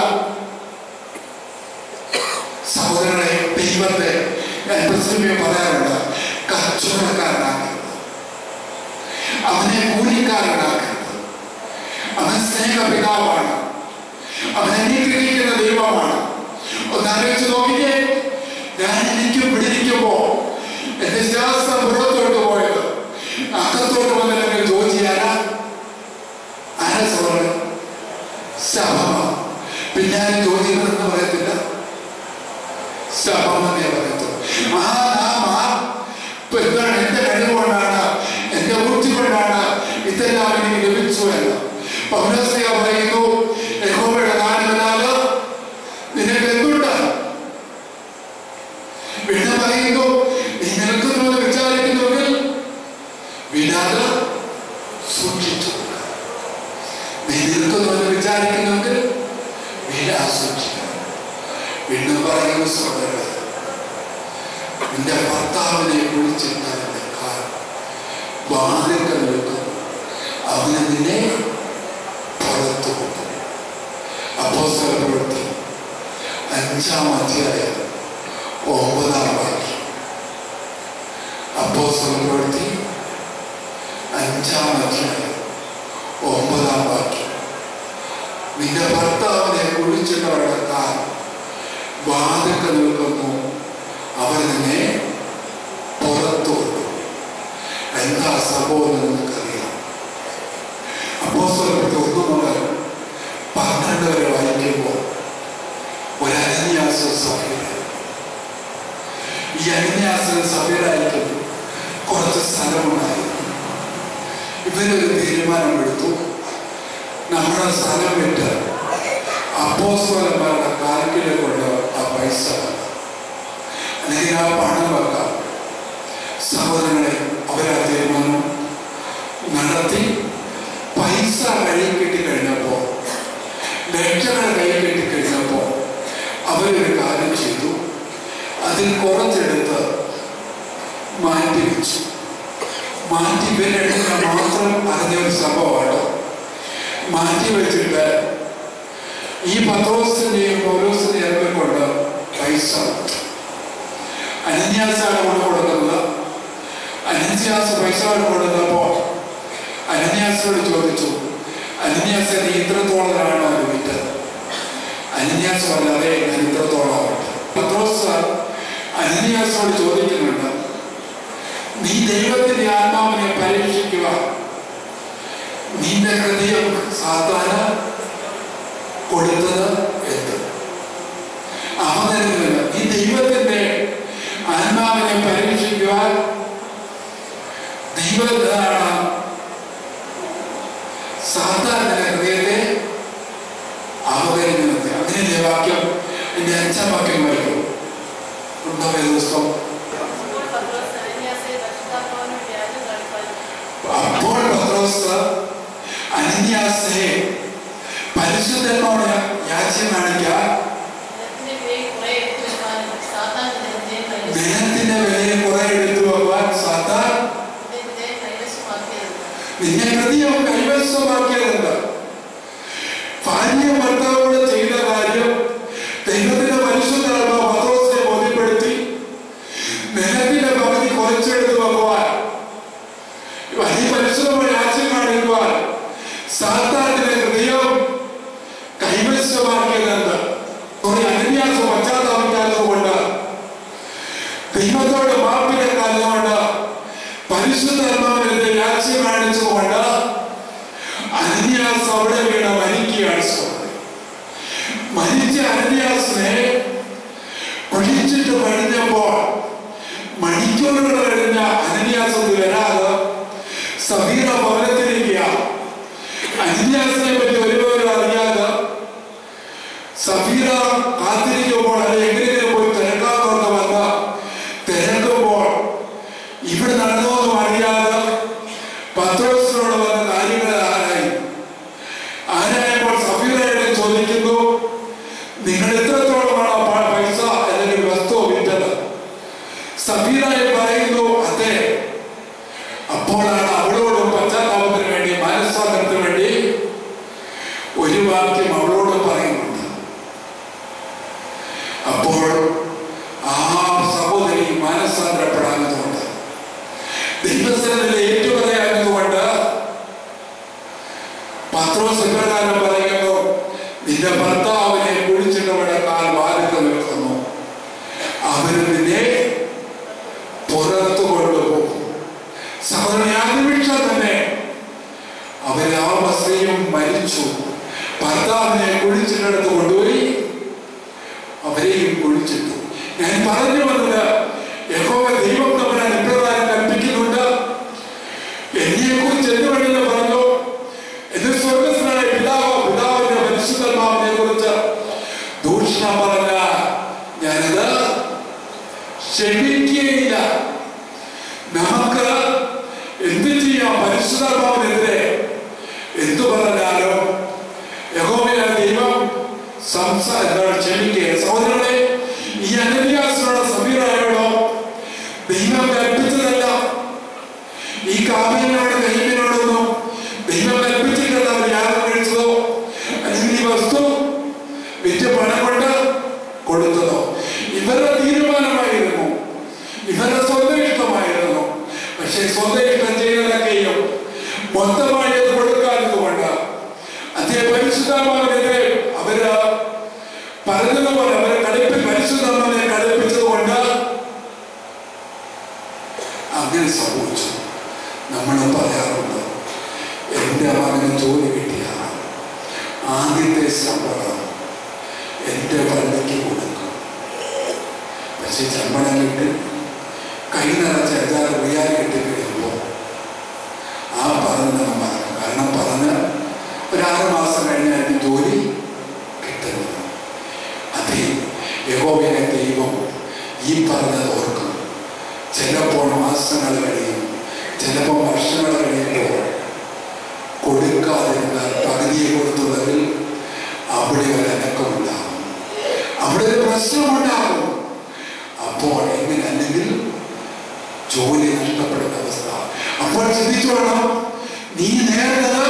സഹോദരങ്ങളെ, ദൈവത്തെ ഞാൻ പ്രസംഗം പറയാറുണ്ട്, കച്ചവടക്കാരനാക്കരുത്, അവനെ കൂലിക്കാരനാക്കരുത്. അവൻ സ്നേഹപിതാവാണ്, അവൻ അനുഗ്രഹിക്കുന്ന ദൈവമാണ്. ഒന്നാലോചിച്ച് നോക്കിക്കേ, ഞാൻ എനിക്ക് പിടിക്കുമ്പോ എന്റെ ശാസ്ത്രം പുറത്തോട്ട് പോയത് അകത്തോട്ട് വന്നില്ലെങ്കിൽ ചോദിച്ചാരാ? ആരാ സഹോദരൻ? ശബമ. പിന്നെ ഞാൻ ചോദിക്കുന്നതെന്ന് പറയത്തില്ല, ശബമെന്നേ പറയത്തുള്ളൂ. ആ നാമ എന്താണ്? എന്റെ കഴിവുകൊണ്ടാണ്, എന്റെ ബുദ്ധി കൊണ്ടാണ് ഇതെല്ലാം എനിക്ക് ലഭിച്ചു എന്ന് പൗലോസ് പറയുന്നു. യഹോവയുടെ നാമത്തിനാല് നിനക്ക് എന്തുണ്ട്? പിന്നെ പറയുന്നു, നീ നിൽക്കുന്നുവെന്ന് വിചാരിക്കുന്നുവെങ്കിൽ വിടാതെ സൂക്ഷിച്ചു. നീ നിൽക്കുന്നുവെന്ന് വിചാരിക്കുന്നുവെങ്കിൽ വിടാ സൂക്ഷിക്കണം. വീണ്ടും പറയുന്നു, സഹോദരൻ, നിന്റെ ഭർത്താവിനെ കുറിച്ചിട്ടതിന്റെ കാരണം വാതിൽക്കൽ നിൽക്കുന്നു, അവന് നിന്നെ പുറത്തു കൊണ്ടു. അപ്പോസ്തലപ്രവൃത്തി അഞ്ചാം അധ്യായം ഒമ്പതാം വാക്യം. അപ്പോസ്തലപ്രവൃത്തി അഞ്ചാം അധ്യായം ഒമ്പതാം വാക്യം. നിന്റെ ഭർത്താവിനെ കുഴിച്ചിട്ടവരുടെ കാലം വാതിൽക്കൽ നിൽക്കുന്നു, അവർ നിന്നെ പുറത്തു കൊണ്ടു. എന്താ സംഭവം നിങ്ങൾക്കറിയാം? അപ്പോസ്തലപ്രവൃത്തി ഒന്ന് മുതൽ പന്ത്രണ്ട് വരെ വായിക്കുമ്പോൾ ഒരു അനന്യാസ് സഫീർ, ഈ അനന്യാസിന് സഫീറായിരിക്കും കുറച്ച് സ്ഥലമുണ്ടായിരുന്നു. ഇവരൊരു തീരുമാനമെടുത്തു, നമ്മുടെ സ്ഥലം വിട്ട് അപ്പോസ്തലന്മാരുടെ കാൽക്കിലെ കൊണ്ട് ആ പൈസ അല്ലെങ്കിൽ ആ പണം വെക്കാം. സഹോദരങ്ങളെ, അവരാ തീരുമാനം നടത്തി. പൈസ കൈ കെട്ടിക്കഴിഞ്ഞപ്പോ, ലക്ഷങ്ങൾ കൈ കെട്ടിക്കഴിഞ്ഞപ്പോ അവരൊരു കാര്യം ചെയ്തു. അതിൽ കുറച്ചെടുത്ത് മാറ്റി വെച്ചു. മാറ്റി ഇവരെടുക്കുന്ന മാത്രം അറിഞ്ഞൊരു സംഭവമാണ്. മാറ്റി വെച്ചിട്ട് ഈ പത്രോസിന്റെയും പൗലോസിന്റെയും ഒക്കെ കൊണ്ട് പൈസ അനന്യാസാണ് കൊണ്ട് കൊടുക്കുന്നത്. അനന്യാസ് പൈസ കൊടുത്തപ്പോ അനന്യാസിനോട് ചോദിച്ചു, അനന്യാസ് നീ ഇത്രത്തോളമാണ് അത് വിറ്റത്? അനന്യാസ് പറഞ്ഞാലേ ഞാൻ ഇത്രത്തോളം. പത്രോസ് അനന്യാസിനോട് ചോദിക്കുന്നുണ്ട്, നീ ദൈവത്തിന്റെ ആത്മാവിനെ പരീക്ഷിക്കുക, നിന്റെ ഹൃദയം സാധാരണ കൊടുത്തത് എന്ത്? അവതരില്ല. ഈ ദൈവത്തിന്റെ ആത്മാവിനെ പരീക്ഷിക്കുവാൻ ദൈവത്തിനാണ് സാധാരണ ഹൃദയത്തെ അവതരിക്കുന്നത്. അങ്ങനെയല്ലേ വാക്യം? എന്റെ അഞ്ചാം വാക്യം വരും ഉണ്ടോ ദിവസം? അപ്പോൾ പത്രോസ് അനന്യാസെ പരിശുദ്ധനോട് യാചന കാണിക്കാൻ ധനത്തിന്റെ വിലയെ കുറെ എടുത്തു വെക്കുവാൻ സാത്താൻ നിന്നെ ഹൃദയം കൈവശമാക്കിയതുണ്ട്. ഭാര്യ ഭർത്താവോട് ചെയ്ത കാര്യം ദൈവത്തിന്റെ പരിശുദ്ധാത്മാവ് പത്രോസിനെ ബോധ്യപ്പെടുത്തി. നിലത്തിന്റെ പകുതി കുറച്ചെടുത്ത് വെക്കുവാൻ, അതിപരിശുദ്ധമായ യാചന കാണിക്കുവാൻ പരിശുദ്ധാത്മാവിനെ രാജ്യം കാണിച്ചുകൊണ്ട് അനന്യാസ് അവിടെ വീണ മരിക്കുകയാണ്. മരിച്ച അനന്യാസിനെ കുഴിച്ചിട്ട് കഴിഞ്ഞപ്പോൾ മണിക്കൂറുകൾ കഴിഞ്ഞ അനന്യാസ് വരാതെ സഫീറ ഭവനത്തിരിക്കുകയാണ്. അനന്യാസിനെ പറ്റി ഒരുപാട് അറിയാതെ സഫീറ കാത്തിരിക്കുമ്പോൾ അത് എങ്ങനെയെങ്കിലും പോയി തിരക്കാമെന്ന് വന്ന് തിരക്കുമ്പോൾ ഇവിടെ നടന്നോന്നും അറിയാതെ പത്രോസിനോട് വന്ന കാര്യങ്ങൾ ആരായി ആരായപ്പോൾ സഫീറയോട് ചോദിക്കുന്നു, നിങ്ങൾ എത്രത്തോളമാണ് പൈസ അല്ലെങ്കിൽ വസ്തു വിറ്റത്? സഫീറയെ പറയുന്നു, അതെ. അപ്പോഴാണ് അവളോട് പശ്ചാത്താപത്തിന് വേണ്ടി മാനസാന്തരത്തിന് വേണ്ടി ഒരു വാക്യം അവളോട് പറയുന്നുണ്ട്. അപ്പോൾ ആ സഹോദരി മാനസാന്തരപ്പെടാഞ്ഞതുകൊണ്ട്, ദൈവസന്നിധിയിൽ ഏറ്റുപറയാഞ്ഞതുകൊണ്ട് പത്രോസ് ഇപ്രകാരം പറയുന്നു, നിന്റെ ഭർത്താവിനെ കുഴിച്ചിട്ടവിടെ കാൽ വാരത്ത് നിൽക്കുന്നു, അവര് നിന്നെ പുറത്തു കൊണ്ടുപോകും. സഹോദരൻ, ആ നിമിഷം തന്നെ അവര് ആ സ്ത്രീയും മരിച്ചു. ഭർത്താവിനെ കുഴിച്ചിട്ടെടുത്ത് കൊണ്ടുപോയി അവരെയും കുഴിച്ചിട്ടു. ഞാൻ പറഞ്ഞു വന്നത്, യഹോവ ദൈവം നമ്മളെ ഇപ്രകാരം കൽപ്പിക്കുന്നുണ്ട്. എന്നെ കുറിച്ച് എന്ത് വേണമെന്ന് പറഞ്ഞു? എന്റെ സ്വർഗസ്വനായ പിതാവ് പിതാവിന്റെ പരിശുദ്ധാത്മാവിനെ കുറിച്ച് ദൂഷണം പറഞ്ഞ ഞാനത് ക്ഷമിക്കുകയില്ല. നമുക്ക് എന്ത് ചെയ്യാം? പരിശുദ്ധാത്മാവിനെതിരെ എന്തു പറഞ്ഞാലും യഹോവയായ ദൈവം സംസാരം ക്ഷമിക്കുക. സഹോദരങ്ങളെ, ഈ അനന്യാസിനോട് സഫീറയോടോ ദൈവം കൽപ്പിച്ചതല്ല. ഈ കാവ്യനോട് ദൈവനോടൊന്നും ദൈവം കൽപ്പിച്ചിട്ടല്ല അവർ യാഗം കഴിച്ചതോ അല്ലെങ്കിൽ ഈ വസ്തു വിറ്റ് പണം കൊണ്ട് കൊടുത്തതോ. ഇവരുടെ തീരുമാനമായിരുന്നു, ഇവരുടെ സ്വന്തം ഇഷ്ടമായിരുന്നു. പക്ഷെ സ്വന്തം ഇഷ്ടം ചെയ്തതൊക്കെയും മൊത്തമായി അത് കൊടുക്കാത്തതുകൊണ്ട് അതേ പരിശുദ്ധാത്മാവിനെതിരെ അവര് പറഞ്ഞതുപോലെ അവരെ കടുപ്പിൽ പരിശുദ്ധാത്മാവിനെ കടുപ്പിച്ചത് കൊണ്ട് അങ്ങനെ സംഭവിച്ചു. നമ്മളും പറയാറുണ്ട്, എൻ്റെ മകന് ജോലി കിട്ടിയാണ് ആദ്യത്തെ ശമ്പളം എൻ്റെ പള്ളിക്ക് കൊടുക്കും. പക്ഷെ ശമ്പളം കിട്ടി കൈ നിറച്ച് അഞ്ചാറ് റിയാൽ കിട്ടിക്കഴിയുമ്പോൾ ആ പറഞ്ഞ മറക്കും. കാരണം പറഞ്ഞ് ഒരാറ് മാസം കഴിഞ്ഞാൽ ജോലി കിട്ടുന്നത്. അതേ യഹോവയായ ദൈവം ഈ പറഞ്ഞത് ഓർക്കും. ചിലപ്പോൾ മാസങ്ങൾ കഴിയും, ചിലപ്പോൾ വർഷങ്ങൾ കഴിയുമ്പോൾ കൊടുക്കാതിരുന്ന പകുതിയെ കൊടുത്തുള്ളതിൽ അവിടെ ഒരു അനക്കമുണ്ടാകും, അവിടെ ഒരു പ്രശ്നമുണ്ടാകും. അപ്പോൾ എങ്ങനെ അല്ലെങ്കിൽ ജോലി നഷ്ടപ്പെടുന്ന അവസ്ഥ. അപ്പോൾ ചിന്തിച്ചോളാം, നീ നേരത്തെ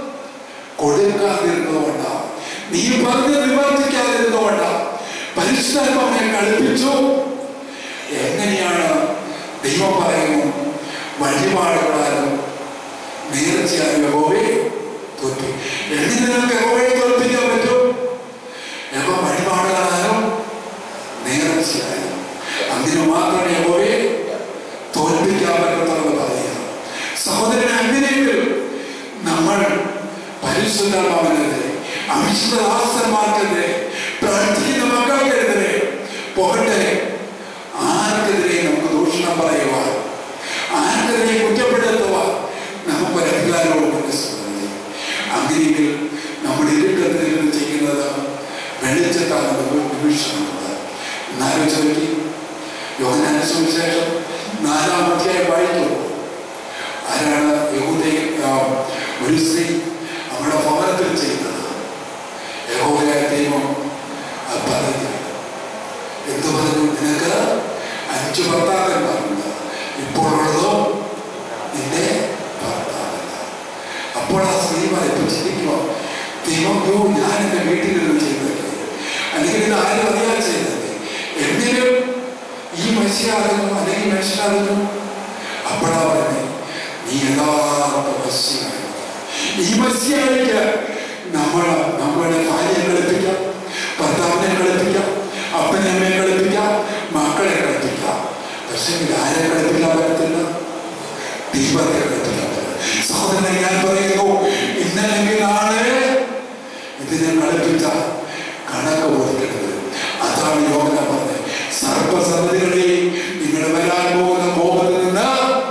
കൊടുക്കാതിരുന്നതുകൊണ്ടാണ്, നീ പറഞ്ഞ് നിവർത്തിക്കാതിരുന്നതുകൊണ്ടാണ് പരിശുദ്ധാത്മാവിനെ കളിപ്പിച്ചു. എങ്ങനെയാണ് ദൈവം പറയുന്നു, വഴിപാടുകളാലും നേർച്ചയാലും യഹോവയെ തോൽപ്പിക്കും. എങ്ങനെ നിങ്ങൾക്ക് യഹോവയെ തോൽപ്പിക്കാൻ പറ്റും? യഹോവ വഴിപാടുകളാലും നേർച്ചയാലും അതിന് മാത്രമേ യഹോവയെ തോൽപ്പിക്കാൻ പറ്റുമെന്ന് പറയുക. സഹോദരൻ, അങ്ങനെയെങ്കിൽ നമ്മൾ പരിശുദ്ധാത്മാവിനെതിരെ, അവിശുദ്ധദാസന്മാർക്കെതിരെ, പ്രാർത്ഥിക്കുന്ന മക്കൾക്കെതിരെ പോകട്ടെ, ആർക്കെതിരെ നമുക്ക് ദൂഷണം പറയുവാൻ, ആർക്കെതിരെ കുറ്റപ്പെടുത്തുവാൻ നമുക്കൊരു അധികാരമുണ്ട്. അങ്ങനെയെങ്കിൽ നമ്മൾ ഇരുട്ടത്തിൽ ചെയ്യുന്നത് വെളിച്ചത്താണ് നിമിഷമുള്ളത്. എന്നാലും ചൊല്ലി യോഹന്നാന്റെ സുവിശേഷം നാലാം അധ്യായം വായിക്കുന്നു. ആരാണ് യഹൂദയ ഒരു സ്ത്രീ നമ്മുടെ ഭവനത്തിൽ ചെയ്യുന്നത്? യഹോവയായ ദൈവം പറഞ്ഞു. എന്ത് പറഞ്ഞു? നിനക്ക് അഞ്ചു ഭർത്താക്കന്മാരുണ്ട്, ഇപ്പോഴുള്ളതോ നിന്റെ ഭർത്താവല്ല. അപ്പോൾ ആ സ്ത്രീ ഇപ്പൊ ചിന്തിക്കുമോ, ദൈവം യോ ഞാൻ എന്റെ വീട്ടിലിരുന്ന് ചെയ്തല്ലേ, അല്ലെങ്കിൽ ഇത് ആരും അറിയാൻ ചെയ്തല്ലേ, എന്തിനും ഈ മനുഷ്യരാകുന്നു അല്ലെങ്കിൽ മനുഷ്യരാകുന്നു. അപ്പോഴാ പറഞ്ഞേ, നീ യഥാർത്ഥ മനുഷ്യനായിരുന്നു. ഈ മനുഷ്യനായിട്ട് നമ്മൾ നമ്മുടെ ഭാര്യയെ കളിപ്പിക്കാം, ഭർത്താവിനെ കളിപ്പിക്കാം, അപ്പനെ അമ്മയെ കളിപ്പിക്കാം, മക്കളെ കളിപ്പിക്കാം. പക്ഷെ ആരെ കളിപ്പിക്കാൻ പറ്റത്തില്ല? ദൈവത്തെ കൽപ്പിക്കുന്നത്. സഹോദരനെ ഞാൻ പറയുന്നു, ഇന്നല്ലെങ്കിൽ നാളെ ഇതിനെ കളിപ്പിച്ച കണക്ക് ബോധിക്കേണ്ടത്. അതാണ് യോഹന്നാൻ പറഞ്ഞത്, സർപ്പസന്തതികളിൽ നിങ്ങൾ വരാൻ പോകുന്ന കോപത്തിൽ നിന്ന്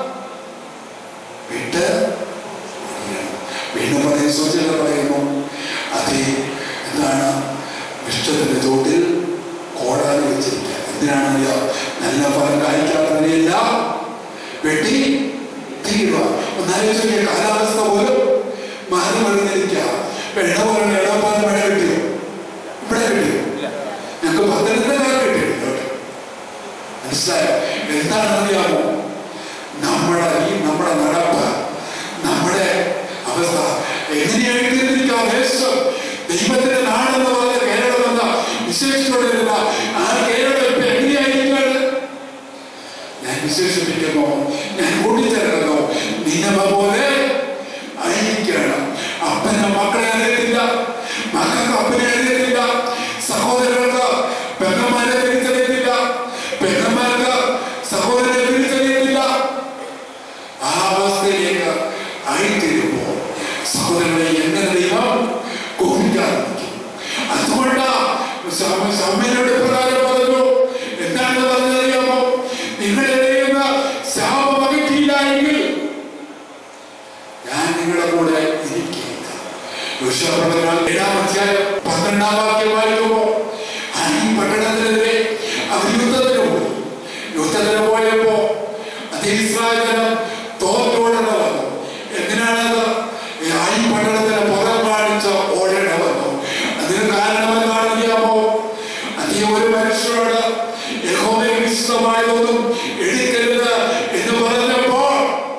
വിട്ട് വീണ്ടും പറയും, സൂചന പറയുന്നു. അതേ എന്താണ് ഇഷ്ടത്തിന്റെ തോട്ടിൽ കോടാലി വെച്ചിരിക്കുക. എന്തിനാണല്ലോ? നല്ല ഫലം കായ്ക്കാത്തതിനെല്ലാം വെട്ടി തീരുക. ഒന്നാലോചിക്കുക, കാലാവസ്ഥ പോലും മാറി മറിഞ്ഞിരിക്കുക. വെള്ള പോലെ ഇടപാട് മഴ കിട്ടിയോ? ഇവിടെ കിട്ടിയോ? ഞങ്ങൾക്ക് പത്തനംതിട്ട കിട്ടിയിട്ടോ? മനസ്സിലായോ? എന്താണെന്നറിയാമോ? നമ്മുടെ ഈ നമ്മുടെ നടപ്പ്, നമ്മുടെ അവസ്ഥ എങ്ങനെയായിരിക്കാം? ദൈവത്തിന്റെ നാടെന്ന് പറഞ്ഞ കേരളം എന്ന വിശേഷിച്ചുകൊണ്ടിരുന്ന ആ കേരളം ഇപ്പൊ എങ്ങനെയായിരിക്കാണ്? ഞാൻ വിശേഷിപ്പിക്കുന്നു, ഞാൻ കൂട്ടിച്ചേർക്കുന്നു. നിയമ പോലെ ആയിരിക്കുകയാണ്. അപ്പനെ മക്കളെ അറിയത്തില്ല, മക്കൾക്ക് അപ്പനെ അറിയത്തില്ല, സഹോദരങ്ങൾക്ക് പെങ്ങന്മാരെ തിരിച്ചറിയത്തില്ല, പെങ്ങന്മാർക്ക് സഹോദരനെ തിരിച്ചറിയത്തില്ല. ആ അവസ്ഥയിലേക്ക് ആയിത്തീരുമ്പോ സഹോദരങ്ങളെ എങ്ങനെ ദൈവം കോപിക്കാതിരിക്കും? അതുകൊണ്ടാ സൗമ്യനോട് പ്രകാരം പറഞ്ഞു. എന്താണെന്ന് പറഞ്ഞറിയാമോ? നിങ്ങളുടെ ശാപം അകറ്റിയില്ല എങ്കിൽ ഞാൻ നിങ്ങളുടെ കൂടെ ഇരിക്കില്ല. ഏഴാം അധ്യായം പന്ത്രണ്ടാം വാക്യം വായിക്കുമ്പോ ഈ പട്ടണത്തിനെതിരെ അവർ യുദ്ധത്തിന് പോയി. യുദ്ധത്തിന് പോയപ്പോ അതേ ഇസ്രായേൽ ജനം തോറ്റോടേണ്ട വന്നു. എന്തിനാണത്? ഈ പട്ടണത്തിന് പുറം കാണിച്ച് ഓടേണ്ട വന്നു. അതിന് കാരണം എന്താണെന്നറിയാമോ? അതേ ഒരു മനുഷ്യരോട് യഹോവയ്ക്ക് വിശുദ്ധമായതൊന്നും എടുക്കരുത് എന്ന് പറഞ്ഞപ്പോൾ,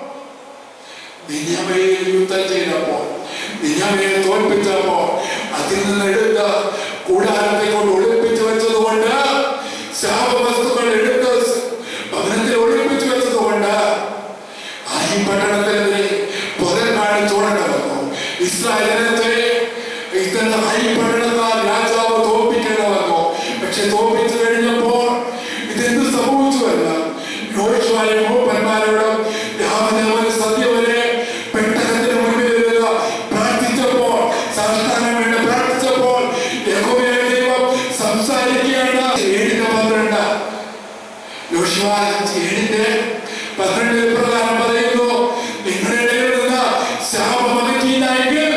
ബെന്യാമീൻ യുദ്ധം ചെയ്തപ്പോ, ബെന്യാമീനെ തോൽപ്പിച്ചപ്പോ അതിൽ നിന്ന് എടുത്ത് കൂടാരത്തെ കൊണ്ട് ഒളിപ്പിച്ചു വെച്ചത് കൊണ്ട്, ശാപവസ്തുക്കൾ എടുത്ത് ഭവനത്തിൽ ഒളിപ്പിച്ചു വെച്ചത് കൊണ്ട് ആ ഈ പട്ടണത്തിനെതിരെ പുറം കാണിച്ചോടേണ്ട വന്നു. ഇസ്രായേലിനെ ഇത്തരം ഈ പട്ടണത്താൽ രാജാവ് തോൽപ്പിക്കേണ്ട വന്നു. പക്ഷെ തോൽപ്പിച്ചു കഴിഞ്ഞപ്പോൾ ഇതെന്ത് സംഭവിച്ചുവല്ല? യോശുവയെ മൂപ്പന്മാരോടും രാമദേവന് സദ്യ വരെ പെട്ടകത്തിന് മുൻപിൽ പ്രാർത്ഥിച്ചപ്പോൾ, സംസ്ഥാനം വേണ്ടി പ്രാർത്ഥിച്ചപ്പോൾ യഹോവയായ ദൈവം സംസാരിക്കുകയാണ്. ഏഴിന്റെ പന്ത്രണ്ട് യോശുവ ഏഴിന്റെ പന്ത്രണ്ടിൽ പ്രകാരം പറയുന്നു, നിങ്ങളുടെ ഇടയിൽ നിന്ന് ശാപം അകറ്റിയില്ല എങ്കിൽ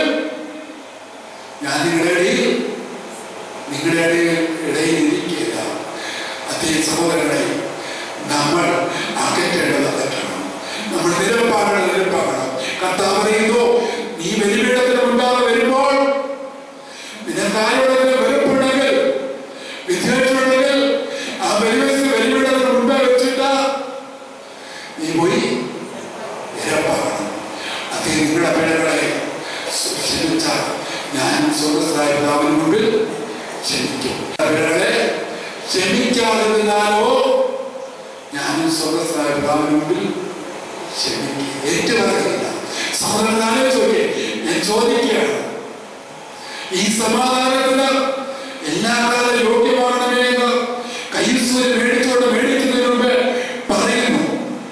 ഞാൻ നിങ്ങളുടെ ഇടയിൽ നിങ്ങളുടെ ഇടയിൽ ഇരിക്കില്ല. അതേ സഹോദരങ്ങളെ, നമ്മൾ അകറ്റേണ്ടത് അകറ്റണം. നമ്മൾ നിരപ്പാകണം നിരപ്പാകണം കർത്താവ് പറയുന്നു, നീ ബലിപീഠത്തിന് മുൻപാകെ വരുമ്പോൾ നിനക്ക് ആരോടെങ്കിലും വെറുപ്പുണ്ടെങ്കിൽ, വിദ്വേഷമുണ്ടെങ്കിൽ, ആ ബലിവെച്ച് ബലിപീഠത്തിന് മുൻപേ വെച്ചിട്ട് നീ പോയി നിരപ്പാകണം. അതേ നിങ്ങളുടെ പിഴകളെ ക്ഷമിച്ചാൽ ഞാനും സ്വർഗ്ഗസ്ഥനായ പിതാവിന് മുമ്പിൽ ക്ഷമിക്കും. പിഴകളെ ക്ഷമിക്കാതിരുന്നാലോ ഞാനും സ്വർഗ്ഗസ്ഥനായ പിതാവിന് മുമ്പിൽ ക്ഷമിക്കും. ഏറ്റുപറയുന്നില്ല. സഹോദരൻ ആലോചിച്ചോക്കെ, ഞാൻ ചോദിക്കുകയാണ്, ഈ സമാധാനത്തിന് എല്ലാ കാലം യോഗ്യമാകണമേ എന്ന് കയ്യൂസൂര് മേടിച്ചോണ്ട് മേടിക്കുന്നതിന് മുമ്പ് പറയുന്നു.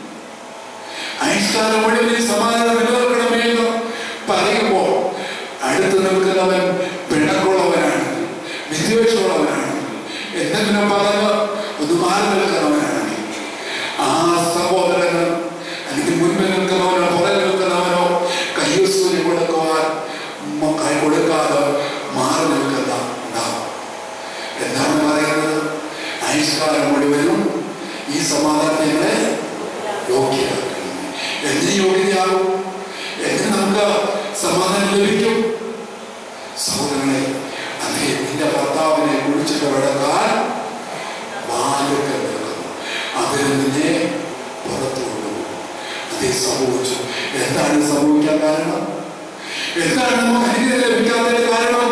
അയൽക്കാലം മുഴുവൻ ഈ സമാധാനം നിലനിർത്തണമേ എന്ന് പറയുമ്പോ അടുത്ത് നിൽക്കുന്നവൻ പിണക്കുള്ളവനാണ്, വിദ്വേഷമുള്ളവനാണ്, എന്തെങ്കിലും പറഞ്ഞ് ഒന്ന് മാറി നിൽക്കുന്നവനാണ്, ആ സഹോദരങ്ങൾ അല്ലെങ്കിൽ മുൻപിൽ നിൽക്കുന്നവനോ പുറകിൽ നിൽക്കുന്നവനോ കയ്യൂസൂര് കൊടുക്കുവാൻ കൈ കൊടുക്കാതെ മാറി നിൽക്കുന്ന ഉണ്ടാവും. എന്താണ് പറയുന്നത്? അയൽക്കാലം മുഴുവനും ഈ സമാധാനത്തെ യോഗ്യരാക്കുന്നു. എന്തിന് യോഗ്യതയാകും? എങ്ങനെ നമുക്ക് സമാധാനം ലഭിക്കും? സഹോദരങ്ങളെ, അതേ നിന്റെ ഭർത്താവിനെ കുളിച്ചിട്ട് കിടക്കാൻ വാലൊക്കെ നിൽക്കുന്നു, അതിൽ നിന്നെ പുറത്തു കൊണ്ടുപോകും. അതേ സംഭവിച്ചു. എന്താണ് സംഭവിക്കാൻ കാരണം? എന്താണ് നമുക്ക് അനുഗ്രഹം ലഭിക്കാത്തതിന്റെ കാരണം?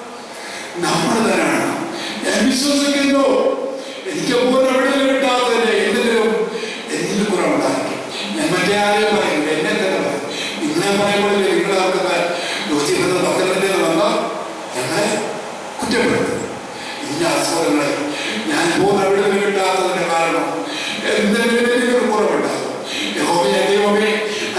നമ്മൾ തന്നെയാണ്. ഞാൻ വിശ്വസിക്കുന്നു, എനിക്ക് പോലും എവിടെയും കിട്ടാത്തതിന്റെ എന്തെങ്കിലും എന്തെങ്കിലും കുറവുണ്ടായിരിക്കും. ഞാൻ മറ്റേ ആരെയും പറയുന്നത് എന്നെ തന്നെ പറയും. നിങ്ങളെ പറയുമ്പോൾ നിങ്ങളെ യോജിക്കുന്ന ഭക്തന്റെ വന്ന ഞങ്ങളെ കുറ്റപ്പെടുത്തുന്നത്. ഇന്ന അസുഖങ്ങളെ ഞാൻ പോലും എവിടെ കിട്ടാത്തതിന്റെ കാരണം എന്തെങ്കിലും കുറവുണ്ടാകും. യഹോവയായ ദൈവമേ,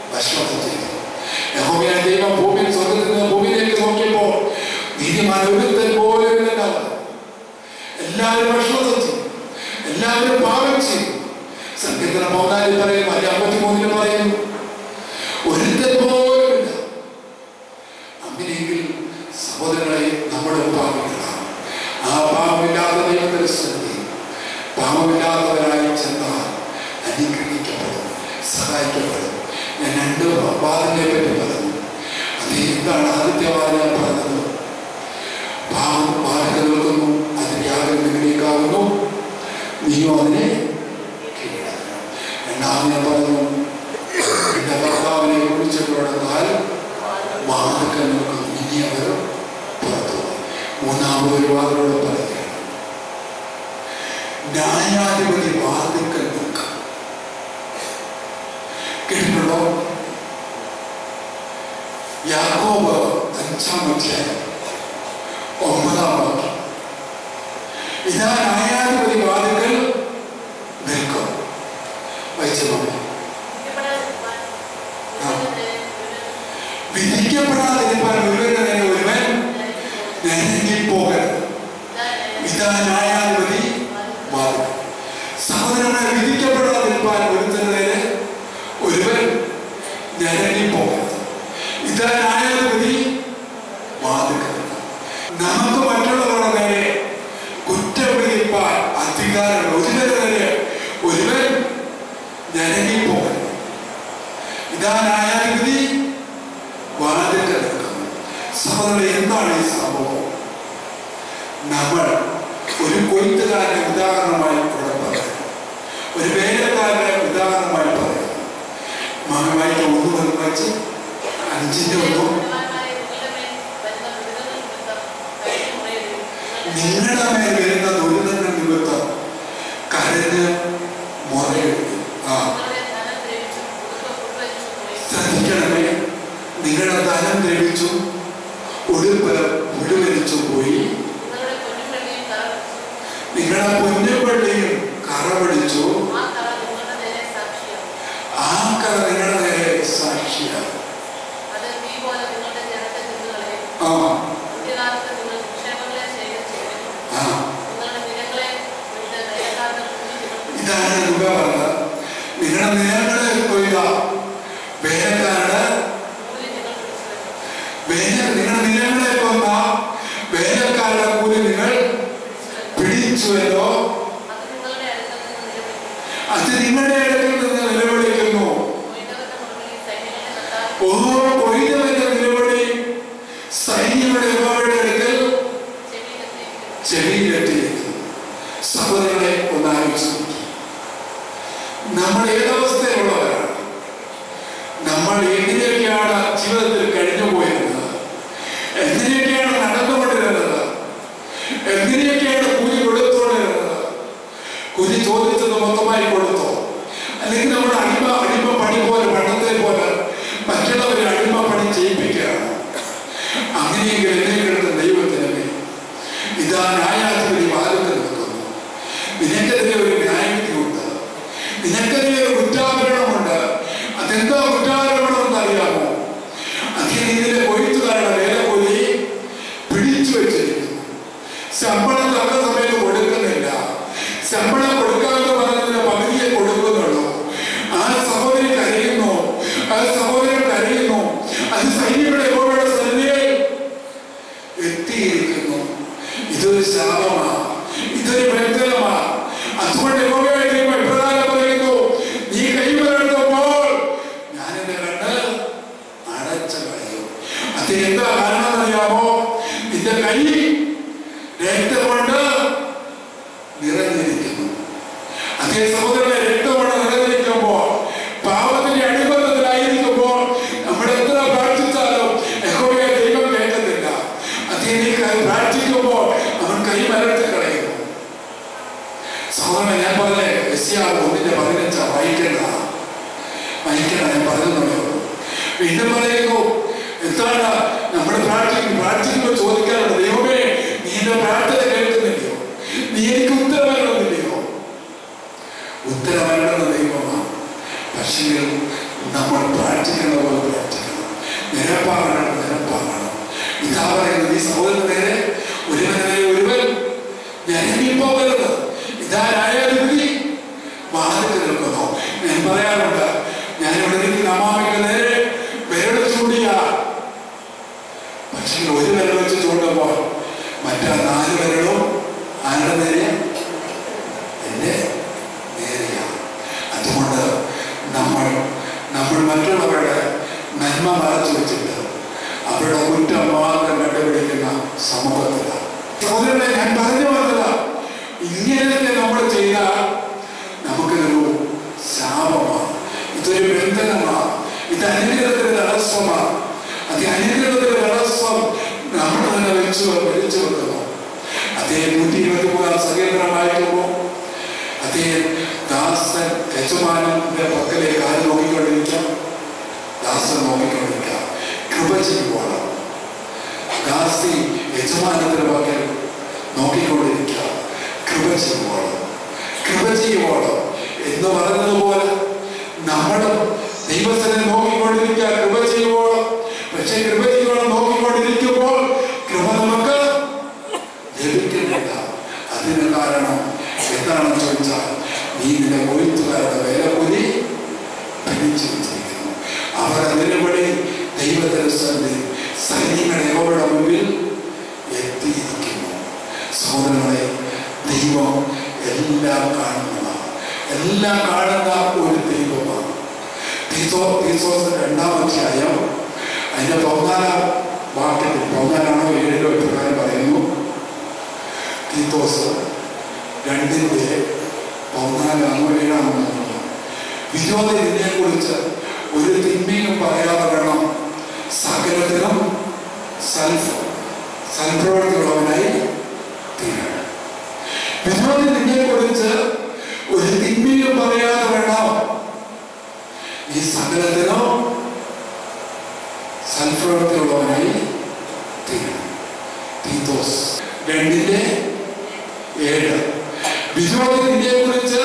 വശ്മത്തിച്ചിരിക്കുന്നു. യഹോവയായ ദൈവം ഭൂമിയിൽ സ്വർഗ്ഗത്തിൽ നിന്ന് ഭൂമിയിലേക്ക് നോക്കിയപ്പോൾ നീതിമാൻ ഒരുത്തൻ പോലും ഇല്ലാതെ എല്ലാവരും വശ്മത്തിച്ചു, എല്ലാവരും പാപം ചെയ്തു. സങ്കീർത്തനം പതിനാലിൽ പറയുന്നു, അല്ലെ അമ്പത്തിമൂന്നിൽ പറയുന്നു, ഒരുത്തൻ പോലും ഇല്ല. അങ്ങനെയെങ്കിൽ സഹോദരങ്ങളെ, നമ്മുടെ പാപങ്ങളാണ്. ആ പാപമില്ലാത്ത ദൈവത്തിന്റെ സന്നിധി പാപമില്ലാത്തവരായി ചെന്നാൽ അനുഗ്രഹിക്കപ്പെടും, സഹായിക്കപ്പെടും. ഞാൻ രണ്ട് വാദങ്ങളെ പറ്റി പറഞ്ഞു. അത് എന്താണ്? ആദ്യത്തെ വാദം ഞാൻ പറഞ്ഞത്, പാപം വാദക നിൽക്കുന്നു, അതിന്റെ യാതൊരു നിഗ്രഹിക്കാവുന്നു, നീയോ അതിനെ കീഴടക്കണം. രണ്ടാമത് ഞാൻ പറഞ്ഞു, എന്റെ ഭർത്താവിനെ കുറിച്ചിട്ടുണ്ടെന്നാൽ വാദക നിൽക്കുന്നു, ഇനി അവർ പുറത്തു. മൂന്നാമത് ഒരു വാദനോട് പറയുകയാണ്, ന്യായാധിപതി വാദിക്കൽ നിൽക്കും. കേട്ടിട്ടുണ്ടോ? യാക്കോബ് അഞ്ചാം അധ്യായം ഒമ്പതാം വാക്യം, ഇതാ ന്യായാധിപതി വാദിക്കൽ നിൽക്കും. വായിച്ചോ. വിധിക്കപ്പെടാതിരിക്കാൻ ഒരുവന്റെ നേരെ ഒരുവൻ നേരെങ്കിൽ പോകരുത്. ഇതാ ന്യായാധിപതി വാദിക്കും. സഹോദരനെ, വിധിക്കപ്പെടാതിരിക്കാൻ ഒരുത്തന്റെ നേരെ ഒരുവൻ നേരെങ്കിൽ പോകരുത്. ഇതാ ന്യായാധിപതി വാദിക്കും. നമുക്ക് മറ്റുള്ളവരുടെ നേരെ കുറ്റം വിധിക്കാൻ അധികാരമുണ്ട്. ഒരുവന്റെ നേരെ ഒരുവൻ നേരെങ്കിൽ പോകരുത്. ഇതാ ന്യായാധിപതി വാദിക്കൽ നിൽക്കുന്നു. സഹോദരൻ, എന്താണ് ഈ സംഭവം? നമ്മൾ ഒരു കൊയ്ത്തുകാരനെ ഉദാഹരണമായി ഇവിടെ പറയുന്നു, ഒരു വേലക്കാരനെ ഉദാഹരണമായി പറയുന്നു. മകമായിട്ട് ഒന്ന് വന്ന് വെച്ച് അഞ്ചിന്റെ ഒന്നും നിങ്ങളുടെ മേൽ വരുന്ന ദുരിതങ്ങൾ നിമിത്തം കരഞ്ഞ് മുറയെടുക്കും. ആ ശ്രദ്ധിക്കണമേ, നിങ്ങളുടെ ധനം ദ്രവിച്ചു, ഉടുപ്പ് മുഴുവലിച്ചു പോയി, നിങ്ങളുടെ പൊന്നുപള്ളിയും കറപിടിച്ചു, ആ കറ നിങ്ങളുടെ നേരെ സാക്ഷിയാണ്. ആ ഇതാണ് രൂപ പറഞ്ഞത്. നിങ്ങളുടെ നിലങ്ങളെ കൊയ്ത വേലക്കാരുടെ വേല, നിങ്ങളുടെ നിലങ്ങളെ കൊന്ന വേലക്കാരുടെ കൂലി നിങ്ങൾ പിടിച്ചുവല്ലോ, അത് നിങ്ങളുടെ അടുക്കൽ നിന്ന് നിലവിളിക്കുന്നു. ഓ കൊയ്തവന്റെ നിലവിളി സൈന്യങ്ങളുടെ യഹോവയുടെ അടുക്കൽ ചെവിയിലെത്തിയിരിക്കുന്നു. സഹോദരങ്ങളെ, ഒന്നാലോചിച്ചു, നമ്മൾ ഏതവസ്ഥയിലുള്ളവരാണ്? നമ്മൾ എങ്ങനെയൊക്കെയാണ് ജീവിതത്തിൽ കഴിഞ്ഞു പോയിരുന്നത്? എങ്ങനെയൊക്കെയാണ് നടന്നുകൊണ്ടിരുന്നത്? എങ്ങനെയൊക്കെയാണ് കൂലി കൊടുത്തുകൊണ്ടിരുന്നത്? കൂലി ചോദിച്ചത് മൊത്തമായി കൊടുത്തോ? അല്ലെങ്കിൽ നമ്മുടെ അടിമ അടിമ പണി പോലെ പണ്ടത്തെ പോലെ മറ്റുള്ളവരെ അടിമ പണി ചെയ്യിപ്പിക്കുകയാണ്? അങ്ങനെയെങ്കിൽ എന്നെ ദൈവത്തിന് ഇതാ ന്യായാധിപതി വാദിക്കൽ നിൽക്കുന്നു. നിനക്കെതിരെ ഒരു ന്യായവിധിയുണ്ട്, നിനക്കെതിരെ ഒരു കുറ്റാരോപണമുണ്ട്. അതെന്താ കുറ്റാരോപണം എന്നറിയാമോ? അതിനെ കൊയ്ത്തുകാരുടെ വേല കൂലി പിടിച്ചു വെച്ചിരിക്കുന്നു. ശമ്പളം തക്ക സമയത്ത് കൊടുക്കുന്നില്ല. ശമ്പളം കൊടുക്കാമെന്ന് പറഞ്ഞതിന് പകുതിയെ കൊടുക്കുന്നുള്ളൂ. ആ സഹോദരി കരയുന്നു, ആ സഹോദരൻ കരയുന്നു. അത് സൈന്യങ്ങളുടെ യഹോവയുടെ സന്നിധിയിൽ എത്തിയിരിക്കുന്നു. ഇതൊരു ശാപമാണ്, ഇതൊരു ബന്ധനമാണ്. അതുകൊണ്ട് യഹോവയായ ദൈവം ഇപ്രകാരം പറയുന്നു, നീ കൈമലർത്തുമ്പോൾ ഞാൻ എന്റെ കണ്ണ് അടച്ച കഴിയും. അതിനെന്താ കാരണം അറിയാമോ? നിന്റെ കൈ രക്തം കൊണ്ട് നിറഞ്ഞിരിക്കുന്നു. അതേ സഹോദരനെ, രക്തം കൊണ്ട് നിറഞ്ഞിരിക്കുമ്പോൾ, പാപത്തിന്റെ അടിബന്ധത്തിലായിരിക്കുമ്പോൾ നമ്മൾ എത്ര പ്രാർത്ഥിച്ചാലും യഹോവയെ ദൈവം കേൾക്കത്തില്ല. അതേ നീ പ്രാർത്ഥിക്കുമ്പോൾ അവൻ കൈ മലർത്തി കളയുന്നു. സഹോദരനെ, ഞാൻ പറഞ്ഞേ യെശയ്യാവ് ഒന്നിന്റെ പതിനഞ്ചാ വായിക്കേണ്ട വായിക്കേണ്ട ഞാൻ പറഞ്ഞല്ലോ. പിന്നെ പറയുന്നു, എന്താണ് നമ്മൾ പ്രാർത്ഥിക്കും പ്രാർത്ഥിക്കുമ്പോൾ ചോദിക്കാറുണ്ട്, ദൈവമേ നീ എന്റെ പ്രാർത്ഥന കേൾക്കുന്നില്ലയോ? നീ എനിക്ക് ഉത്തരവരണമെന്നില്ലയോ? ഉത്തരവരണമെന്ന ദൈവമാണ്. പക്ഷേ നമ്മൾ പ്രാർത്ഥിക്കുന്ന പോലെ പ്രാർത്ഥിക്കണം. നിരപ്പാകണം, നിരപ്പാകണം. ഇതാ പറയുന്നത്, ഈ സഹോദരൻ നേരെ ഒരുവൻ ഒരുവൻ ഞരങ്ങിപ്പോകരുത്. ഇതാ ന്യായാധിപതി വാതിൽ നിൽക്കുന്നു. ഞാൻ പറയാറുണ്ട്, ഞാൻ ഇവിടെ നിൽക്കുന്ന അമ്മാമയ്ക്ക് നേരെ വിരൽ ചൂണ്ടിയ, പക്ഷേ ഒരു വിരൽ വെച്ച് ചൂണ്ടുമ്പോൾ മറ്റാ നാല് വിരലും ആരുടെ നേരെ? എന്റെ നേരെയാണ്. അതുകൊണ്ട് നമ്മൾ നമ്മൾ മറ്റുള്ളവരുടെ നന്മ മറച്ചു വെച്ചിട്ട് അവരുടെ കുറ്റം മാത്രം കണ്ടുപിടിക്കുന്ന സമൂഹത്തിലാണ്. സഹോദരനെ, ഞാൻ പറഞ്ഞു വന്നതാ, ഇങ്ങനെയൊക്കെ നമ്മൾ ചെയ്താൽ നമുക്കൊരു ശാപമാണ്, ഇതൊരു ബന്ധനമാണ്, ഇത് അനുഗ്രഹത്തിന്റെ തടസ്സമാണ്. അത് അനുഗ്രഹത്തിന്റെ തടസ്സം നമ്മൾ തന്നെ വെച്ചു വലിച്ചു വെക്കുന്നു. അതേ നൂറ്റി ഇരുപത്തി മൂന്നാം സങ്കീർത്തനം വായിക്കുമ്പോൾ അതേ ദാസൻ യജമാനന്റെ പക്കലേക്ക് ആര് നോക്കിക്കൊണ്ടിരിക്കാം? ദാസൻ നോക്കിക്കൊണ്ടിരിക്കാം. കൃപ ചെയ്യുവാണ്. ദാസി യജമാനത്തിന്റെ പക്കൽ നോക്കിക്കൊണ്ടിരിക്കുക. കൃപ ചെയ്യുവാണ്, കൃപ ചെയ്യുവാണ് എന്ന് പറഞ്ഞതുപോലെ നമ്മളും ദൈവത്തിനെ നോക്കിക്കൊണ്ടിരിക്കുക, കൃപ ചെയ്യുവാണ്. പക്ഷെ കൃപ ചെയ്യുവാണ് നോക്കിക്കൊണ്ടിരിക്കുമ്പോൾ കൃപ നമുക്ക് ലഭിക്കുന്നില്ല. അതിന് കാരണം എന്താണെന്ന് ചോദിച്ചാൽ, നീ നിന്റെ കൊയ്ത്തുകാരുടെ വില കൂലി പിടിച്ചു വെച്ചിരിക്കുന്നു. അവരുടെ നിലപടി ദൈവത്തിന് സൈന്യങ്ങളുടെ യഹോവയുടെ മുമ്പിൽ എത്തിയിരിക്കുന്നു. സഹോദരങ്ങളെ, ദൈവം എല്ലാം കാണുന്നതാണ്, എല്ലാം കാണുന്ന ഒരു ദൈവമാണ്. തീത്തോ തീത്തോസിന്റെ രണ്ടാം അധ്യായം അതിന്റെ പതിനാലാം വാക്യത്തിൽ, പതിനാലാണോ ഏഴിലോ പ്രകാരം പറയുന്നു, തീത്തോസ് രണ്ടിന്റെ പതിനാലാണോ ഏഴാണോ, വിരോധിനെ കുറിച്ച് ഒരു തിന്മയും പറയാതെ വേണം സകലത്തിനും സൽഫ് സൽപ്രവർത്തിയുള്ളവനായി തീരണം. വിരോധിനെ കുറിച്ച് ഒരു തിന്മയും പറയാതെ വേണം ഈ സകലത്തിനും സൽപ്രവർത്തിയുള്ളവനായി തീരണം. തീത്തോസ് രണ്ടിന്റെ ഏഴ്. വിരോധിനെ കുറിച്ച്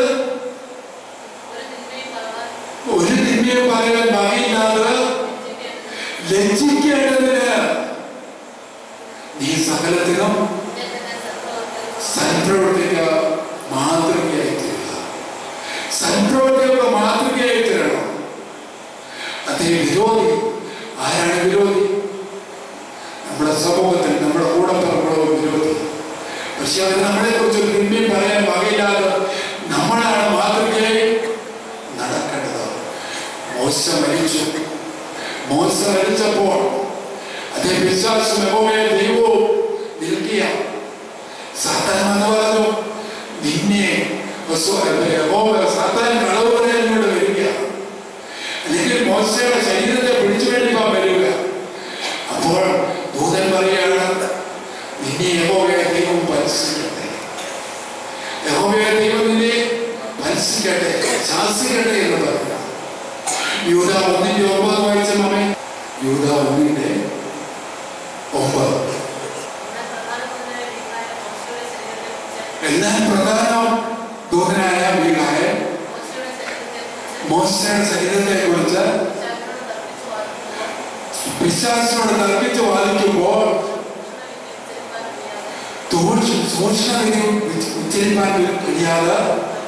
ഒരു തിന്മയും പറയാൻ വകയില്ലാതെ ലജ്ജിക്കേണ്ടതിന് നീ സകലത്തിനും സൽപ്രവർത്തിക്ക മാതൃകയായി തീരുക. സൽപ്രവർത്തികളുടെ മാതൃകയായി തീരണം. അതേ വിരോധി ആരാണ്? വിരോധി നമ്മുടെ സമൂഹത്തിൽ നമ്മുടെ കൂടപ്പിറപ്പുള്ള വിരോധി. പക്ഷെ അവർ നമ്മളെ കുറിച്ച് ഒരു തിന്മയും പറയാൻ വകയില്ലാതെ നമ്മളാണ് മാതൃകയായി നടക്കേണ്ടത്. മോശ മരിച്ചു. മോശ മരിച്ചപ്പോൾ അതേ വിശ്വാസം യഹോവയെ ദൈവവും നിൽക്കിയ സാത്താൻ എന്ന് പറഞ്ഞു, നിന്നെ സാത്താൻ കളവ് പറയാൻ ഇങ്ങോട്ട് വരിക, അല്ലെങ്കിൽ മോശയുടെ ശരീരത്തെ പിടിച്ചു വേണ്ടിപ്പാൻ വരിക. അപ്പോൾ ദൂതൻ പറയുകയാണ്, നിന്നെ യഹോവയെ ദൈവം പരിശീലിക്കട്ടെ, യഹോവയെ ദൈവം നിന്നെ പരിശീലിക്കട്ടെ, ശാസിക്കട്ടെ എന്ന് പറയുക. യൂദ ഒന്നിന്റെ ഒമ്പത് വായിച്ച മമേ, യൂദ ഒന്നിന്റെ ഒമ്പത്. എന്നാൽ പ്രധാനം ദൂതനായ മീഖായേൽ മോശയുടെ ശരീരത്തെ കുറിച്ച് പിശാചിനോട് തർക്കിച്ച് വാദിക്കുമ്പോൾ സൂക്ഷ്മവിധി ഉച്ചരിക്കാൻ കഴിയാതെ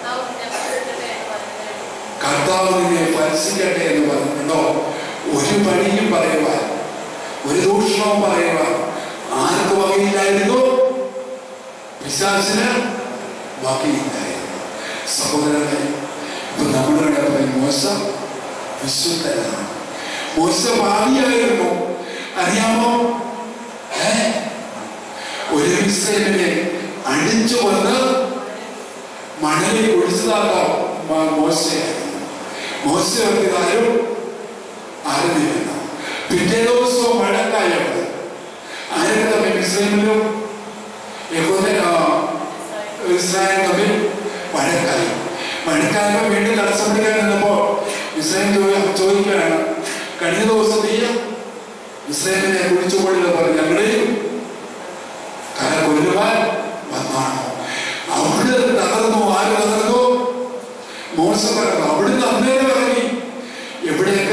കർത്താവ് നിന്നെ പരിശീലിക്കട്ടെ എന്ന് പറഞ്ഞിട്ടുണ്ടോ? ഒരു പണിയും പറയുവാൻ, ഒരു ദൂഷണവും പറയുവാൻ ആർക്ക് വകയില്ലായിരുന്നു? പിശാചിന് വകയില്ലായിരുന്നു. സഹോദരനെ, ഇപ്പൊ നമ്മളുടെ മോശ വിശുദ്ധനാണ്. മോശ ഭാവിയായിരുന്നു. അറിയാമോ? ഏ ഒരു ഇസ്രായേലിനെ അടിച്ചു വന്ന് മണലിൽ ഒഴിച്ചതാക്കാം മോശയായിരുന്നു. മോശ ആരും അറിഞ്ഞിരുന്നു. പിറ്റേ ദിവസവും മഴക്കായുണ്ട്. ആരൊക്കെ തമ്മിൽ ഇസ്രായേലും ഇസ്രായേൽ തമ്മിൽ മഴക്കാലം. മഴക്കാലം വീണ്ടും തടസ്സപ്പെടുക്കാൻ നിന്നപ്പോ ഇസ്രായേൽ ചോദിക്കുകയാണ്, കഴിഞ്ഞ ദിവസം നീ ഇസ്രായേലിനെ കുഴിച്ചുകൊള്ളില്ല പറഞ്ഞു, ഞങ്ങളെയും കര കൊല്ലുവാൻ വന്നാണോ? അവിടെ തകർന്നു. ആര് തകർന്നു? മോശ തകർന്നു. അവിടുന്ന് അന്നേരം ഇറങ്ങി. എവിടെ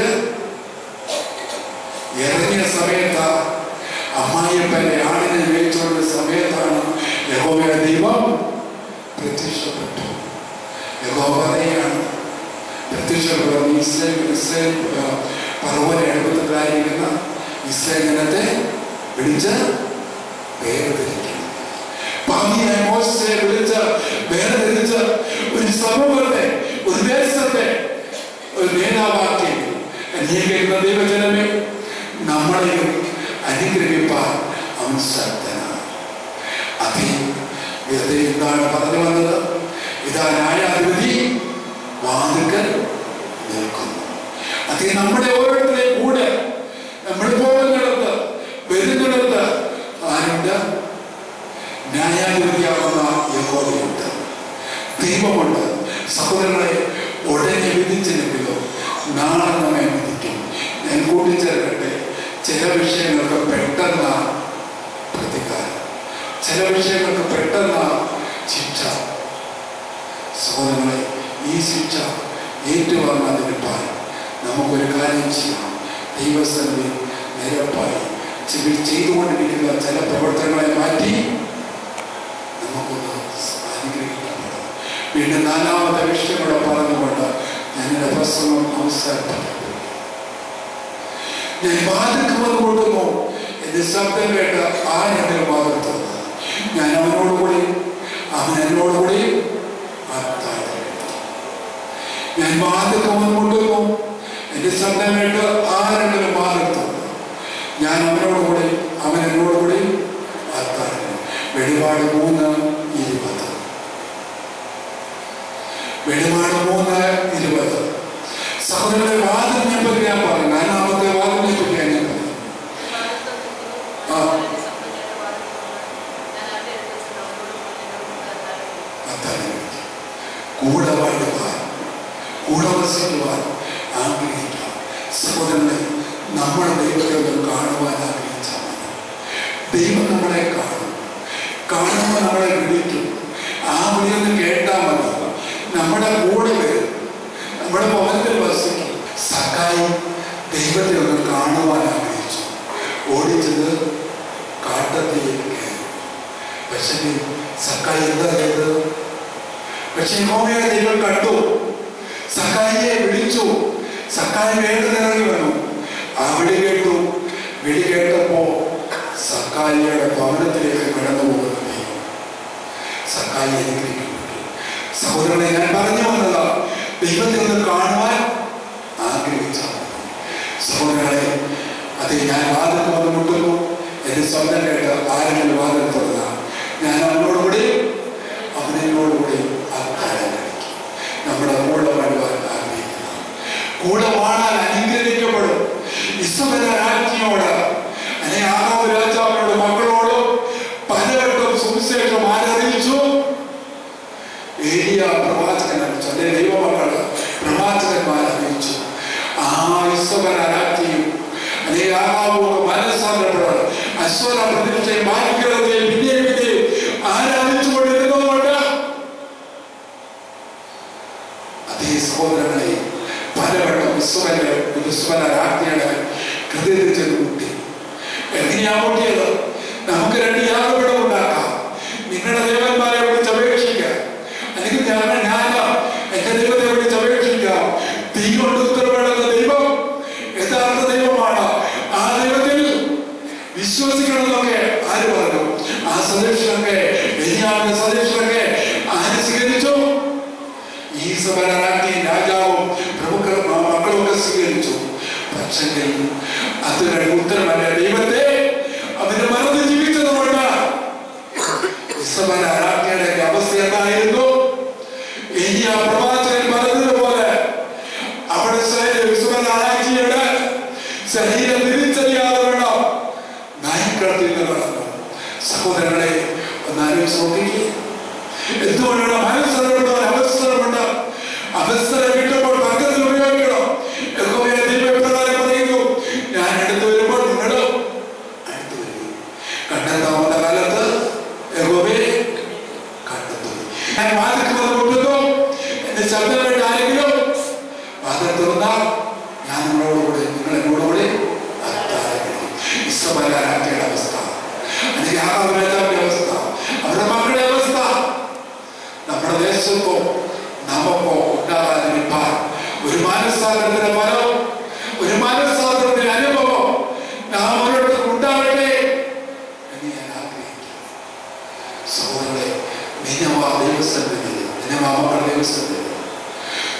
ഇറങ്ങിയ സമയത്ത് അമ്മായിയപ്പന്റെ ആടിനെ മേയിച്ചുകൊണ്ട സമയത്താണ് യഹോവയുടെ ദൈവം പ്രത്യക്ഷപ്പെട്ടു. യഹോവ പറയുകയാണ്, പ്രത്യക്ഷപ്പെടുന്ന ഇസ്രായേൽ ഇസ്രായേൽ പർവ്വത എഴുപത്തിലായിരിക്കുന്ന ഇസ്രായേൽ ജനത്തെ വിളിച്ച് വേർതിരിക്കണം. പാപിയായ മോശയെ വിളിച്ച് വേർതിരിച്ച് ഒരു സമൂഹത്തെ, ഒരു ദേശത്തെ ഒരു നേതാവാക്കി അന്വേഷിക്കുന്ന ദൈവജനമേ, നമ്മളെയും അനുഗ്രഹിപ്പാൻ അവൻ ശക്തനാണ്. അതേ വെറുതെ എന്താണ് പറഞ്ഞു വന്നത്? ഇതാ ന്യായാധിപതി വാതിൽക്കൽ നിൽക്കുന്നു. അതേ നമ്മുടെ ഓരോരുത്തരെയും കൂടെ നമ്മൾ പോകുന്നിടത്ത് വരുന്നിടത്ത് ആരുണ്ട്? ന്യായാധിപതിയാകുന്ന യഹോവയുണ്ട്, ദൈവമുണ്ട്. സഹോദരങ്ങളെ, ഉടനെ വിധിച്ചില്ലെങ്കിലോ നാളെ നമ്മെ വിധിക്കും. ഞാൻ കൂട്ടിച്ചേർക്കട്ടെ, ചില വിഷയങ്ങൾക്ക് പെട്ടെന്ന് പ്രതികാരം, ചില വിഷയങ്ങൾക്ക് പെട്ടെന്ന് ശിക്ഷ. സഹോദരങ്ങളെ, ഈ ശിക്ഷ ഏറ്റുവാങ്ങാതിരിക്കാൻ നമുക്കൊരു കാര്യം ചെയ്യണം. ദൈവസന്നിധി നിരപ്പായി ചെയ്തുകൊണ്ടിരിക്കുന്ന ചില പ്രവർത്തനങ്ങളെ മാറ്റി നമുക്കൊന്ന് അനുഗ്രഹിക്കപ്പെടാം. വീണ്ടും നാലാമത്തെ വിഷയം കൂടെ പറഞ്ഞുകൊണ്ട് ഞാൻ എൻ്റെ പ്രസംഗം അവസാനിപ്പിക്കും. ഞാൻ വാതിൽക്ക് വന്ന് കൊടുക്കുന്നു, എന്റെ ശബ്ദം കേട്ട് ആരെങ്കിലും വാതിൽ തുറന്നു, ഞാൻ അവനോടുകൂടി അവൻ എന്നോടുകൂടി ഞാൻ വാതിൽക്ക് വന്ന് കൊടുക്കുന്നു, എന്റെ ശബ്ദം കേട്ട് ആരെങ്കിലും വാതിൽ തുറന്നു, ഞാൻ അവനോടുകൂടി അവൻ എന്നോടുകൂടി അത്താഴം. വെളിപാട് മൂന്ന് ഇരുപത് വെളിപാട് മൂന്ന് ഇരുപത് സഹോദരന്റെ വാതിലിനെ പറ്റി ഞാൻ പറഞ്ഞു. നാലാമത്തെ വാതിലിനെ പറ്റി ഞാൻ പറഞ്ഞു. കൂടെ വാഴുവാൻ, കൂടെ വസിക്കുവാൻ ആഗ്രഹിക്കാം. സഹോദരനെ, നമ്മൾ ദൈവത്തെ ഒന്ന് കാണുവാൻ ആഗ്രഹിച്ചാൽ മതി. ദൈവം നമ്മളെ കാണും, കാണുമ്പോൾ നമ്മളെ വിളിക്കും. ആ വിളിയൊന്ന് കേട്ടാൽ മതി, നമ്മുടെ കൂടെ വരും, നമ്മുടെ ഭവനത്തിൽ വസിക്കും. സക്കായി ദൈവത്തെ ഒന്ന് കാണുവാൻ ആഗ്രഹിച്ചു. ഓടിച്ചത് കാട്ടത്തിലേക്ക് കയറി. പക്ഷേ സക്കായി എന്താ ചെയ്തത്? പക്ഷെ യഹോവയെ ദൈവം കണ്ടു, സക്കായിയെ വിളിച്ചു. സക്കായി വേഗം ഇറങ്ങി വന്നു. ആ വിളി കേട്ടു. വിളി കേട്ടപ്പോ സക്കായിയുടെ ഭവനത്തിലേക്ക് കടന്നു പോകുന്ന ദൈവം സക്കായി അനുഗ്രഹിക്കപ്പെട്ടു. സഹോദരനെ, ഞാൻ പറഞ്ഞു വന്നതാ, ദൈവത്തെ ഒന്ന് കാണുവാൻ ആഗ്രഹിച്ചാൽ സഹോദരങ്ങളെ. അതെ, ഞാൻ വാതിൽ വന്ന് മുട്ടുന്നു, എന്റെ സ്വന്തം കേട്ട് ആരെങ്കിലും വാതിൽ തുറന്ന ഞാൻ അവനോടുകൂടി അവനോടുകൂടി അത്താഴം കഴിക്കും. നമ്മുടെ കൂടെ വാഴുവാൻ ആഗ്രഹിക്കുന്നു, കൂടെ വാഴാൻ അനുഗ്രഹിക്കപ്പെടും. ഇസ്രായേൽ രാജ്ഞിയോട്, അല്ലെ ആഹാബ് രാജാവിനോട്, മക്കളോട് പലവട്ടം സുവിശേഷം ആരറിയിച്ചു. ഏലിയ പ്രവാചകൻ അറിയിച്ചു, അല്ലെ ദൈവമക്കള് പ്രവാചകന്മാർ അറിയിച്ചു. ആ ഇസ്രായേൽ രാജ്ഞിയും അല്ലെ ആഹാബും മനസ്സാന്തരപ്പെടാൻ അശ്വര പ്രതീക്ഷയെ മാറ്റിക്കളത്തെ പിന്നെയും പിന്നെയും ആരാധിച്ചു കൊണ്ടിരുന്നതുകൊണ്ട് അതേ സഹോദരങ്ങളെ പലവട്ടം വിശ്വന്റെ വിശ്വന രാജ്ഞിയുടെ ഹൃദയത്തിൽ ചെന്ന് മുട്ടി. എങ്ങനെയാ മുട്ടിയത്? നമുക്ക് രണ്ട് യാഗപീഠം ഉണ്ടാക്കാം. നിങ്ങളുടെ ദേവന്മാരെ വിളിച്ച് അപേക്ഷിക്കാം, അല്ലെങ്കിൽ ഞാൻ ഞാൻ എന്റെ ദൈവത്തെ വിളിച്ച് അപേക്ഷിക്കാം. തീ കൊണ്ട് ഉത്തരവേണ്ടുന്ന ദൈവം യഥാർത്ഥ ദൈവമാണ്. ആ ദൈവത്തിൽ വിശ്വസിക്കണമെന്നൊക്കെ ആര് പറഞ്ഞു? ആ സദൃശനൊക്കെ ബെന്യാമിന്റെ സദൃശനൊക്കെ ആര് സ്വീകരിച്ചു? ഈ സഭരാജ്ഞി രാജാവും പ്രമുഖ മക്കളൊക്കെ സ്വീകരിച്ചു. പക്ഷെങ്കിൽ അതിനൊരു ഉത്തരമല്ല. ദൈവത്തെ അതിന് മറന്ന് ജീവിച്ചതുകൊണ്ട് ഇസ്രായേലിന്റെ അവസ്ഥ എന്തായിരുന്നു? ഇനി ആ പ്രവാചകൻ പറഞ്ഞതുപോലെ അവിടെ ഇസ്രായേലിയുടെ ശരീരം തിരിച്ചറിയാതെ വേണം നായ്ക്കടത്തിൽ നടന്നു. സഹോദരങ്ങളെ, ഒന്നാലും നോക്കിക്കേ, എന്തുകൊണ്ടാണ് മത്സരമുണ്ടോ? അവസരമുണ്ട്. അവസരം കിട്ടുമ്പോൾ പക്കത്തിൽ ഉപയോഗിക്കണം. യഹോവയെ ദൈവം എപ്രകാരം പറയുന്നു? ഞാൻ അടുത്ത് വരുമ്പോൾ നിങ്ങളും അടുത്ത് വരും. കണ്ടെത്താവുന്ന കാലത്ത് യഹോവയെ കണ്ടെത്തും. ഞാൻ വാതിൽക്ക് വന്ന് കൊണ്ടുവന്നു, എന്റെ ശബ്ദം കേട്ട് ആരെങ്കിലും വാതിൽ തുറന്നാൽ ഞാൻ നിങ്ങളോടുകൂടെ നിങ്ങൾ എന്നോടുകൂടെ അത്താഴം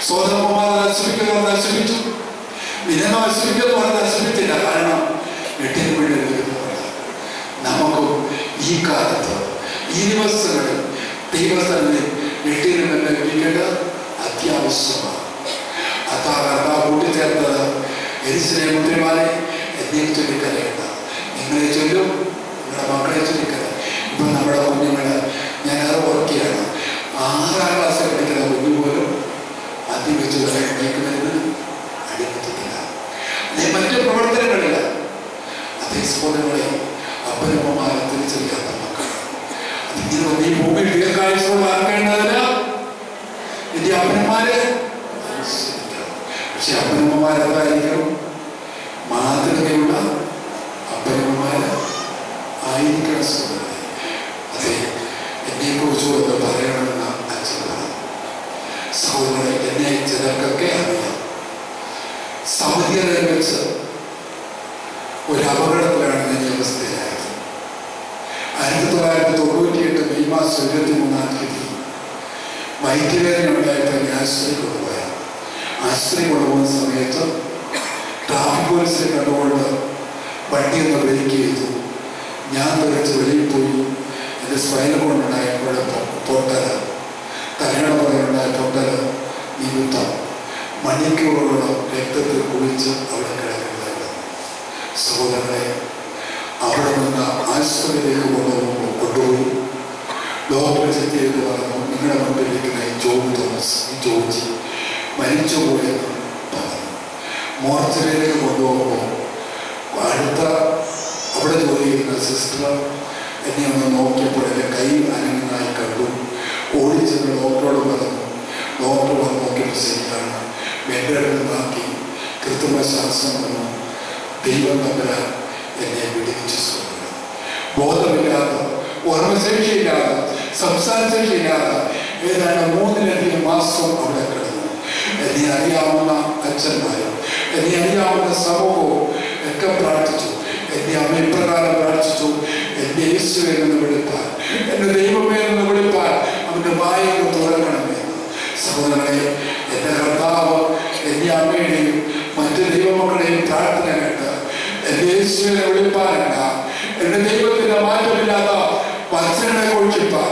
സോദരന്മാർ നശിപ്പിക്കുന്നവർ നശിപ്പിച്ചു, നിന്നെ നശിപ്പിക്കുന്നവർ നശിപ്പിച്ചില്ല. കാരണം എട്ടിന് വേണ്ടി നമുക്കും ഈ കാലത്ത് ഈ ദിവസങ്ങളിൽ ദൈവസ്ഥലിൽ എട്ടിന് തന്നെ വിളിക്കേണ്ടത് അത്യാവശ്യമാണ്. അതാ കർത്താവ് കൂട്ടിച്ചേർത്തത് യെരൂശലേം പുത്രിമാരെ എന്നെ ചൊല്ലിക്കലയുണ്ട, നിങ്ങളെ ചൊല്ലും, നിങ്ങളുടെ മക്കളെ ചൊല്ലിക്കല. ഇപ്പൊ നമ്മുടെ കുഞ്ഞുങ്ങള് ഞാനത് ഓർക്കുകയാണ്, ആറാം ക്ലാസ്സിൽ പഠിക്കുന്ന കുഞ്ഞു പോലും ആദ്യം വെച്ച് കഴിക്കുന്നതിന് അടിമത്തില്ല. അതേ മറ്റു പ്രവർത്തനങ്ങളില്ല. അതേ സഹോദരങ്ങളെ അപ്പനമ്മമാരെ തിരിച്ചറിയാത്ത മക്കൾ അതിങ്ങനെ ഈ ഭൂമി ദീർഘായുസ്സുള്ളതാക്കേണ്ടതിന് എന്റെ അപ്പനന്മാരെ. പക്ഷെ അപ്പനമ്മമാരെന്തായിരിക്കണം? മാതൃകയുള്ള അപ്പനമ്മമാര് ആയിരിക്കണം സഹോദരങ്ങളെ. അതെ, എന്നെ കുറിച്ച് ഒന്ന് പറയണമെന്ന് അച്ഛൻ പറഞ്ഞു. സഹോദരങ്ങളെ, എന്നെ ചിലർക്കൊക്കെ അറിയാം. സൗദി അറേബ്യയിൽ വെച്ച് ഒരു അപകടത്തിലാണ് ഞാൻ ഈ അവസ്ഥയിലായത്. ആയിരത്തി തൊള്ളായിരത്തി തൊണ്ണൂറ്റി എട്ട് മെയ് മാസം ഇരുപത്തി മൂന്നാം തീയതി വൈദ്യവേദന ഉണ്ടായപ്പോൾ ഞാൻ ആശുപത്രി കൊണ്ടുപോയ ആശുപത്രി കൊണ്ടുപോകുന്ന സമയത്ത് ട്രാഫിക് പോലീസിനെ കണ്ടുകൊണ്ട് വണ്ടി ഒന്ന് ബ്രേക്ക് ചെയ്തു. ഞാൻ തെറിച്ച് വെളിയിൽ പോയി. എൻ്റെ സ്പൈനൽ കൊണ്ടുണ്ടായ പൊട്ടൽ, തലയുടെ പറയുണ്ടായ പൊട്ടൽ നിമിത്തം മണിക്കൂറുകളോളം രക്തത്തിൽ കുളിച്ച് അവിടെ കിടക്കുന്നതായിരുന്നു. സഹോദരങ്ങളെ, അവിടെ നിന്ന് ആശുപത്രിയിലേക്ക് കൊണ്ടുപോകുമ്പോൾ കൊണ്ടുപോയി ഡോക്ടർ ചെക്ക് ചെയ്ത് പറഞ്ഞു, നിങ്ങളുടെ മുമ്പിലിരിക്കുന്ന ഈ ജോബ് തോമസ്, ഈ ജോജി മരിച്ചു പോയെന്ന് പറഞ്ഞു. മോർച്ചറിയിലേക്ക് കൊണ്ടുപോകുമ്പോൾ അടുത്ത അവിടെ ജോലി ചെയ്യുന്ന സിസ്റ്റർ എന്നെ ഒന്ന് നോക്കിയപ്പോൾ എൻ്റെ കൈ അനങ്ങനായി കണ്ടു. ഓടിച്ചെന്ന് ഡോക്ടറോട് പറഞ്ഞു. ഡോക്ടർ വന്ന് നോക്കിയപ്പോൾ ശരിയാണ്. വെങ്കടനാക്കി കൃത്രിമ ശ്വാസം വന്നു. ദൈവം തമ്പുരാൻ എന്നെ വിടുവിച്ചു. ബോധമില്ലാതെ, ഓർമ്മശേഷിയില്ലാതെ, സംസാരശേഷിയില്ലാതെ ഏതാണ്ട് മൂന്നിലധികം മാസം അവിടെ കിടന്നു. എന്നെ അറിയാവുന്ന അച്ഛന്മാരും എന്നെ അറിയാവുന്ന സമൂഹവും ഒക്കെ പ്രാർത്ഥിച്ചു. എന്റെ അമ്മ ഇപ്രകാരം പ്രാർത്ഥിച്ചു, എന്റെ യേശുവെ എന്ന് വിളിപ്പാൻ, എന്റെ ദൈവമേ എന്ന് വിളിപ്പാൻ അവന്റെ വായൊന്ന് തുറക്കണമേ. സഹോദരങ്ങളെ, എന്റെ കർത്താവ് എന്റെ അമ്മയുടെയും മറ്റു ദൈവമക്കളുടെയും പ്രാർത്ഥന കേട്ട് എന്റെ യേശുവിനെ വിളിപ്പാനല്ല, എന്റെ ദൈവത്തിന്റെ മാറ്റമില്ലാത്ത വചനങ്ങളെ ഘോഷിപ്പാൻ,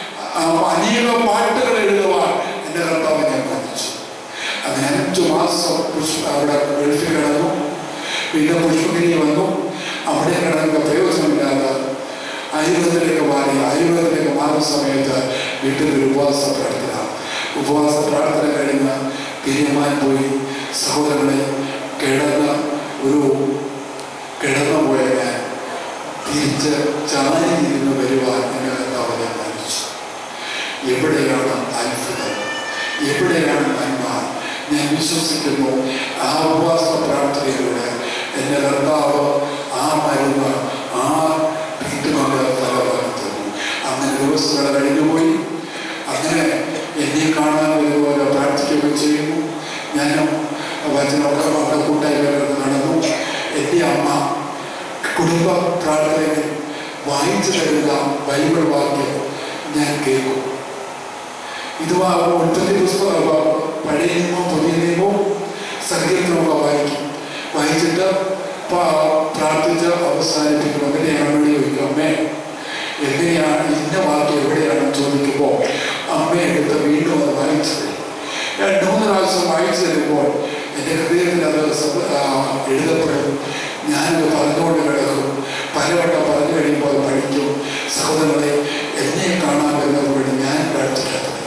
അനേക പാട്ടുകൾ എഴുതുവാൻ എന്റെ കർത്താവ് ഞാൻ പഠിച്ചു. അങ്ങനെ അഞ്ചു മാസം അവിടെ ഗൾഫിൽ കിടന്നു. പിന്നെ പുഷ്പഗിരി വന്നു. അവിടെ കിടന്ന പ്രയോജനമില്ലാതെ ആയുർവേദത്തിലേക്ക് മാറി. ആയുർവേദത്തിലേക്ക് മാറുന്ന സമയത്ത് വീട്ടിൽ ഒരു ഉപവാസ പ്രാർത്ഥന ഉപവാസ പ്രാർത്ഥന കഴിഞ്ഞ് തിരുമാൻ പോയി. സഹോദരങ്ങളെ, കിടന്ന ഒരു കിടന്നു പോയ ഞാൻ തിരിച്ച് ചാരി തിരിഞ്ഞ് വരുവാൻ എന്നെ കർത്താവ് ഞാൻ മരിച്ചു. എവിടെയാണ് അത്ഭുതം? എവിടെയാണ് നന്മ? ഞാൻ വിശ്വസിക്കുന്നു ആ ഉപവാസ പ്രാർത്ഥനയിലൂടെ എന്റെ കർത്താവ് ആ മരുന്ന് ആ വീട്ടുമകളെ ഫലമാക്കുന്നു. അങ്ങനെ ദിവസങ്ങൾ കഴിഞ്ഞുപോയി. അങ്ങനെ എന്നെ കാണാൻ വരുപോലെ പ്രാർത്ഥിക്കുകയൊക്കെ ചെയ്യുന്നു. ഞാനും വചനമൊക്കെ അവിടെ കൂട്ടായ്മ നടന്നു. എൻ്റെ അമ്മ കുടുംബ പ്രാർത്ഥനയിൽ വായിച്ചു തരുന്ന ബൈബിൾ വാക്യം ഞാൻ കേൾക്കും. ഇത് ഉൽപ്പത്തി പുസ്തകം, പഴയ നിയമവും പുതിയ നിയമവും സങ്കീർത്തനമൊക്കെ വായിക്കും. വായിച്ചിട്ട് പ്രാർത്ഥിച്ച് അവസാനിപ്പിക്കും. എങ്ങനെയാണ് വേണ്ടി ചോദിക്കും, അമ്മേ എങ്ങനെയാണ് ഇന്ന വാക്യം എവിടെയാണെന്ന് ചോദിക്കുമ്പോൾ അമ്മ എടുത്ത് വീണ്ടും അത് വായിച്ചത്. രണ്ട് മൂന്ന് പ്രാവശ്യം വായിച്ചു തരുമ്പോൾ എൻ്റെ ഹൃദയത്തിൽ അത് എഴുതപ്പെടും. ഞാനത് പറഞ്ഞുകൊണ്ട് കിടക്കും. പലവട്ടം പറഞ്ഞു കഴിയുമ്പോൾ അത് പഠിക്കും. സഹോദരങ്ങളെ, എന്നെ കാണാൻ വരുന്നതോടെ ഞാൻ പ്രാർത്ഥിക്കാൻ തുടങ്ങി.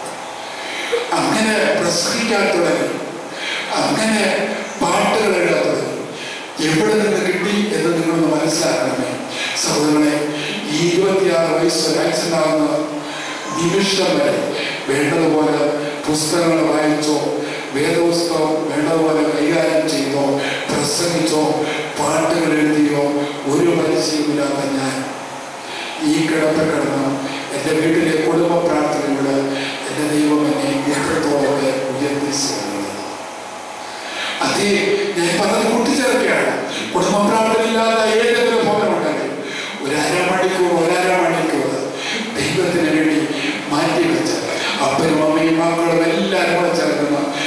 അങ്ങനെ പ്രസംഗിക്കാൻ തുടങ്ങി. അങ്ങനെ പാട്ടുകൾ എഴുതാൻ തുടങ്ങി. എവിടെ നിന്ന് കിട്ടി എന്ന് നിങ്ങളൊന്ന് മനസ്സിലാക്കണമേ സഹോദരങ്ങളെ. ഈ ഇരുപത്തിയാറ് വയസ്സ് വയസ്സുണ്ടാകുന്ന നിമിഷം വരെ വേണ്ടതുപോലെ പുസ്തകങ്ങൾ വായിച്ചോ, വേദപുസ്തകം വേണ്ടതുപോലെ കൈകാര്യം ചെയ്തോ, പ്രസംഗിച്ചോ, പാട്ടുകൾ എഴുതിയോ ഒരു പരിചയമില്ലാത്ത ഞാൻ ഈ കിടപ്പ് കിടന്ന് എൻ്റെ വീട്ടിലെ കുടുംബ പ്രാർത്ഥനയോട് എൻ്റെ ദൈവം എന്നെ എത്രത്തോളമൊക്കെ ഉയർത്തി ചെയ്യുന്നത്. അതേ ഞാൻ പറഞ്ഞത് കൂട്ടിച്ചേർക്കുകയാണ്. കുടുംബ പ്രാർത്ഥന ഇല്ലാത്ത ഏതെങ്കിലും ഭവനമുണ്ടെങ്കിൽ ഒരു അരമണിക്കൂർ ഒരര മണിക്കൂർ ദൈവത്തിന് വേണ്ടി മാറ്റിവെച്ച് അപ്പനും അമ്മയും മക്കളും എല്ലാവരും കൂടെ ചേർക്കുന്ന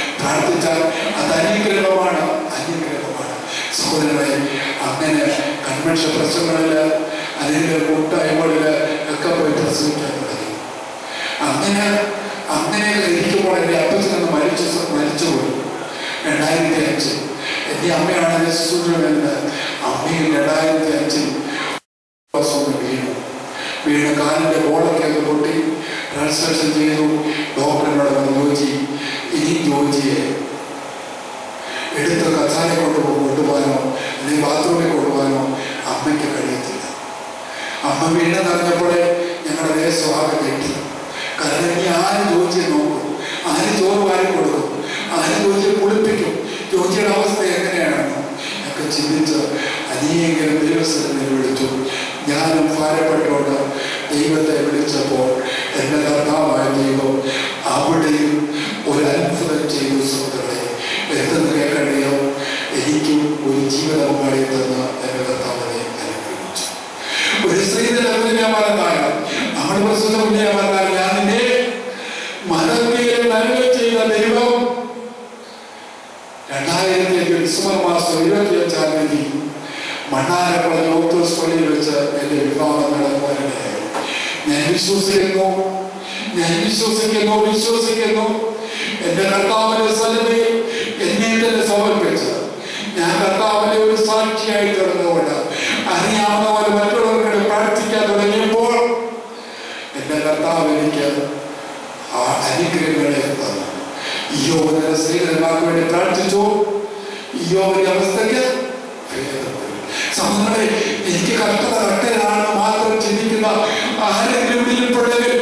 സഹോദരങ്ങളെ, അങ്ങനെ കൺവെൻഷൻ പ്രശ്നങ്ങളിൽ അല്ലെങ്കിൽ കൂട്ടായ്മകളിൽ ഒക്കെ പോയി പ്രസംഗിക്കാൻ തുടങ്ങി. അങ്ങനെ അങ്ങനെ ഇരിക്കുമ്പോൾ എൻ്റെ അപ്പച്ചനൊന്ന് മരിച്ചു മരിച്ചുപോയി രണ്ടായിരത്തി അഞ്ചിൽ. എൻ്റെ അമ്മയാണ് ശുശ്രൂഷ. അമ്മയും രണ്ടായിരത്തി അഞ്ചിൽ വീണു വീണ് കാലിൻ്റെ ബോളൊക്കെ ഒന്ന് പൊട്ടി ട്രാൻസ്ലേഷൻ ചെയ്തു. ഡോക്ടറിനോട് വന്ന് ജോജി ഇനി ജോജിയെ എടുത്ത് കസാലെ കൊണ്ടുപോ കൊണ്ടുപോകാനോ അല്ലെങ്കിൽ ബാത്റൂമിൽ കൊണ്ടുപോകാനോ അമ്മയ്ക്ക് കഴിയത്തില്ല. അമ്മ വീണെന്ന് അറിഞ്ഞപ്പോഴേ ഞങ്ങളുടെ ദേശം ആകെ കെട്ടി. കാരണം ഇനി ആര് ജോജിയെ നോക്കും, ആര് ചോറ് വാരി കൊടുക്കും, ആര് ജോജിയെ കുളിപ്പിക്കും, ജോജിയുടെ അവസ്ഥ എങ്ങനെയാണെന്ന് ഒക്കെ ചിന്തിച്ച് അനേകം ദൈവസ്ഥനെ വിളിച്ചു. ഞാനും ഭാരപ്പെട്ടുകൊണ്ട് ദൈവത്തെ വിളിച്ചപ്പോൾ എൻ്റെ കർത്താവായ ദൈവം അവിടെയും ഒരു അത്ഭുതം ചെയ്തു. സുഹൃത്തുക്കളെ, എന്തെന്ന് കേൾക്കണ്ടയോ, എനിക്കും ഒരു ജീവിത പങ്കാളി തന്ന് എൻ്റെ കർത്താവിനെ അനുഗ്രഹിച്ചു. ഒരു സ്ത്രീയുടെ പറഞ്ഞാൽ നമ്മൾ പ്രസ്തുത മുന്നേ പറഞ്ഞാൽ ഞാൻ നിന്നെ മതത്തിലെ നന്മ ചെയ്ത ദൈവം രണ്ടായിരത്തി അഞ്ച് ഡിസംബർ മാസം ഇരുപത്തി അഞ്ചാം തീയതി മണ്ണാരപ്പള്ളി ഓർത്തോസ് പള്ളിയിൽ വെച്ച് എൻ്റെ വിവാഹം നടക്കുവാനിടയായി. ഞാൻ വിശ്വസിക്കുന്നു ഞാൻ വിശ്വസിക്കുന്നു വിശ്വസിക്കുന്നു എൻ്റെ കർത്താവിന്റെ സന്നിധിയിൽ എന്നെ തന്നെ സമർപ്പിച്ച് ഞാൻ കർത്താവിന്റെ ഒരു സാക്ഷിയായി തീർന്നുകൊണ്ട് അറിയാവുന്ന പോലെ മറ്റുള്ളവർക്ക് പ്രാർത്ഥിക്കാൻ തുടങ്ങിയപ്പോൾ എൻ്റെ കർത്താവ് എനിക്ക് ആ അനുഗ്രഹങ്ങളെ തന്നു. യോബിന്റെ സ്ത്രീകന്മാർക്ക് വേണ്ടി പ്രാർത്ഥിച്ചു. യോബിന്റെ അവസ്ഥയ്ക്ക് സഹോദരങ്ങളെ, എനിക്ക് കഷ്ടത കട്ടലാണെന്ന് മാത്രം ചിന്തിക്കുന്ന ആരെങ്കിലും വിളിയപ്പെടുമെങ്കിൽ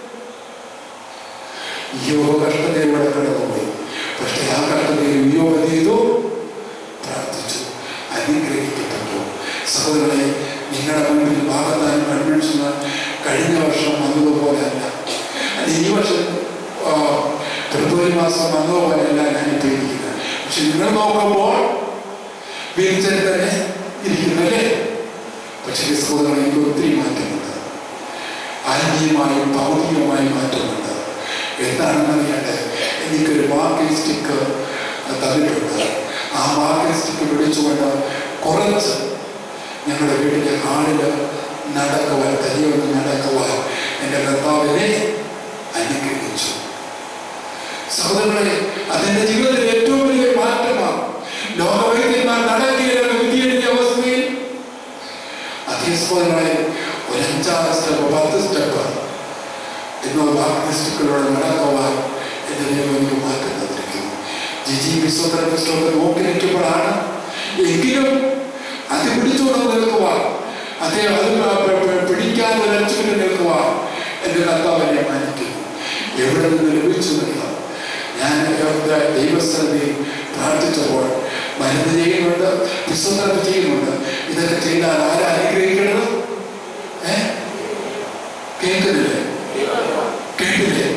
യോബ് കഷ്ടതയോടെ കടന്നുപോയി. പക്ഷെ ആ കഷ്ടതയിൽ യോബ് ചെയ്തു, പ്രാർത്ഥിച്ചു, അനുഗ്രഹിക്കപ്പെട്ടു. സഹോദരങ്ങളെ, നിങ്ങളുടെ മുൻപിൽ ഭാഗത്താൻ കൺവെൻഷൻ കഴിഞ്ഞ വർഷം വന്നതുപോലെ അല്ല, ഈ വർഷം ഫെബ്രുവരി മാസം വന്നതുപോലെയല്ല ഞാനിപ്പോൾ ഇരിക്കുന്നത്. പക്ഷെ നിങ്ങൾ നോക്കുമ്പോൾ വീഴ്ചയിൽ തന്നെ ഇരിക്കുന്നല്ലേ. പക്ഷേ സഹോദരങ്ങൾ, എനിക്ക് ഒത്തിരി മാറ്റമുണ്ട്. ആത്മീയമായും ഭൗതികമായും മാറ്റമുണ്ട്. എന്താണെന്ന് അറിയാണ്ട് എനിക്കൊരു മാർക്കിംഗ് സ്റ്റിക്ക് തന്നിട്ടുണ്ട്. ആ മാർക്കിംഗ് സ്റ്റിക്ക് പിടിച്ചുകൊണ്ട് കുറച്ച് ഞങ്ങളുടെ വീടിൻ്റെ ഹാളിൽ നടക്കുവാൻ തനിയൊന്ന് നടക്കുവാൻ എൻ്റെ കർത്താവിനെ അനുഗ്രഹിച്ചു. സഹോദരങ്ങളെ, അതെന്റെ ജീവിതത്തിൽ ഏറ്റവും വലിയ മാറ്റമാണ്. ലോകവൈദ്യന്മാർ നടക്കില്ല വിധിയെഴുതിയ അവസ്ഥയിൽ അതേ സഹോദരങ്ങളെ ഒരു അഞ്ചാറ് സ്റ്റെപ്പ് പത്ത് സ്റ്റെപ്പ് എന്നോ ബാപ്റ്റിസ്റ്റുകളോട് നടക്കുവാൻ എൻ്റെ ദൈവം എനിക്ക് മാറ്റം തന്നിരിക്കുന്നു. ജിജി വിശ്വതരപ്പിസ്റ്റോടെ നോക്കി നിൽക്കുമ്പോഴാണ് എങ്കിലും അത് പിടിച്ചുകൊണ്ട് നിൽക്കുവാൻ, അതേ അത് പിടിക്കാൻ ഒരു അച്ചുവിനെ നിൽക്കുവാൻ എൻ്റെ കർത്താവിനെ മാനിക്കുന്നു. എവിടെ നിന്ന് ലഭിച്ചു നിൽക്കാം. ഞാൻ ദൈവസ്ഥലത്തിൽ പ്രാർത്ഥിച്ചപ്പോൾ മരുന്ന് ചെയ്യുന്നുണ്ട്, വിശ്വസനം ചെയ്യുന്നുണ്ട്. ഇതൊക്കെ ചെയ്താൽ ആരാ അനുഗ്രഹിക്കുന്നത്? ഏ കേൾക്കുന്നില്ലേ? കേട്ടില്ലേ?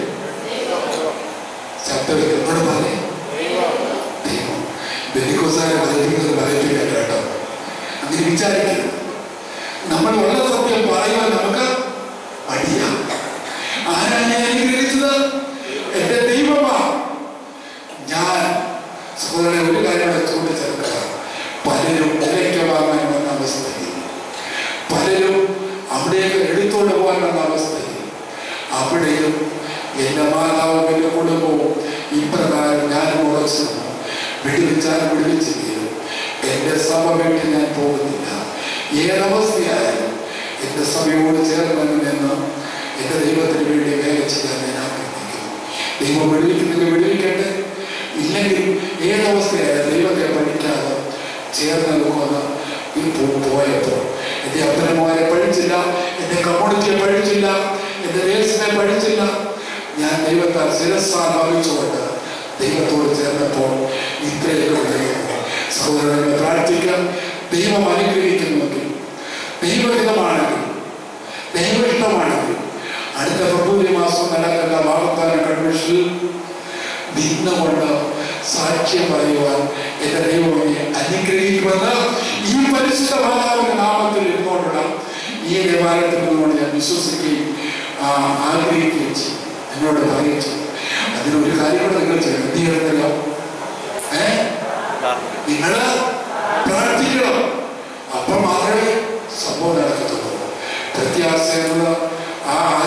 ശബ്ദം എന്നോട് പറഞ്ഞേ. ദൈവം ബെന്നിക്കോസാരെ പറയിപ്പിക്കുന്നത് പറയിപ്പിക്കാൻ കേട്ടോ. അങ്ങനെ വിചാരിക്കരുത്. നമ്മൾ ഉള്ള സത്യം പറയുവാൻ നമുക്ക് അടിയാം. ആരാ ഞാൻ അനുഗ്രഹിച്ചത്? എന്റെ ദൈവമാണ്. ഞാൻ സഹോദരനെ ഒരു കാര്യം വെച്ചുകൊണ്ട് ചേർക്കുക. പലരും വിലയ്ക്ക് വാങ്ങാൻ വന്ന അവസ്ഥയിൽ, പലരും അവിടേക്ക് എടുത്തുകൊണ്ട് പോകാൻ വന്ന അവസ്ഥയിൽ, അവിടെയും എൻ്റെ മാതാവും എൻ്റെ കുടുംബവും ഇപ്രകാരം ഞാൻ ഉറച്ചു വിടുവിച്ചാൽ വിടുവിച്ച് തീരും. എൻ്റെ സഭ വിട്ട് ഞാൻ പോകുന്നില്ല. ഏതവസ്ഥയായാലും എൻ്റെ സഭയോട് ചേർന്ന് നിന്ന് എൻ്റെ ദൈവത്തിന് വേണ്ടി വേല ചെയ്യാൻ ഞാൻ ആഗ്രഹിക്കുന്നു. ദൈവം വിടുവിക്കുന്നത് വിടുവിക്കട്ടെ. ഇല്ലെങ്കിൽ ഏതവസ്ഥയായാലും ദൈവത്തെ പഠിക്കാതെ ചേർന്ന് നോക്കുന്ന പോയപ്പോൾ എൻ്റെ അപ്പനമാരെ പഠിച്ചില്ല, എൻ്റെ കമ്മ്യൂണിറ്റിയെ പഠിച്ചില്ല, എൻ്റെ ദേശത്തെ പഠിച്ചില്ല. ഞാൻ ദൈവത്താൽ ശിരസ്സാൽ ഭാവിച്ചുകൊണ്ട് ദൈവത്തോട് ചേർന്നപ്പോൾ ഇത്രയൊക്കെ സഹോദരങ്ങളെ പ്രാർത്ഥിക്കാം. ദൈവം അനുഗ്രഹിക്കുന്നുവെങ്കിൽ, ദൈവഹിതമാണെങ്കിൽ, ദൈവഹിതമാണെങ്കിൽ അടുത്ത ഫെബ്രുവരി മാസം നടക്കുന്ന വാഗ്ദാന കൺവെൻഷനിൽ നിന്നുകൊണ്ട് സാക്ഷ്യം പറയുവാൻ എന്റെ ദൈവമേ അനുഗ്രഹിക്കുമെന്ന് ഈ പരിശുദ്ധ മാതാവിന്റെ നാമത്തിൽ ഇരുന്നുകൊണ്ടുള്ള ഈ ദേവാലയത്തിൽ നിന്നുകൊണ്ട് ഞാൻ വിശ്വസിക്കുകയും ആഗ്രഹിക്കുകയും ചെയ്യും. എന്നോട് അറിയിച്ചു. അതിനൊരു കാര്യം കൂടെ നിങ്ങൾ ചെയ്യുന്നല്ലോ. ഏ നിങ്ങള്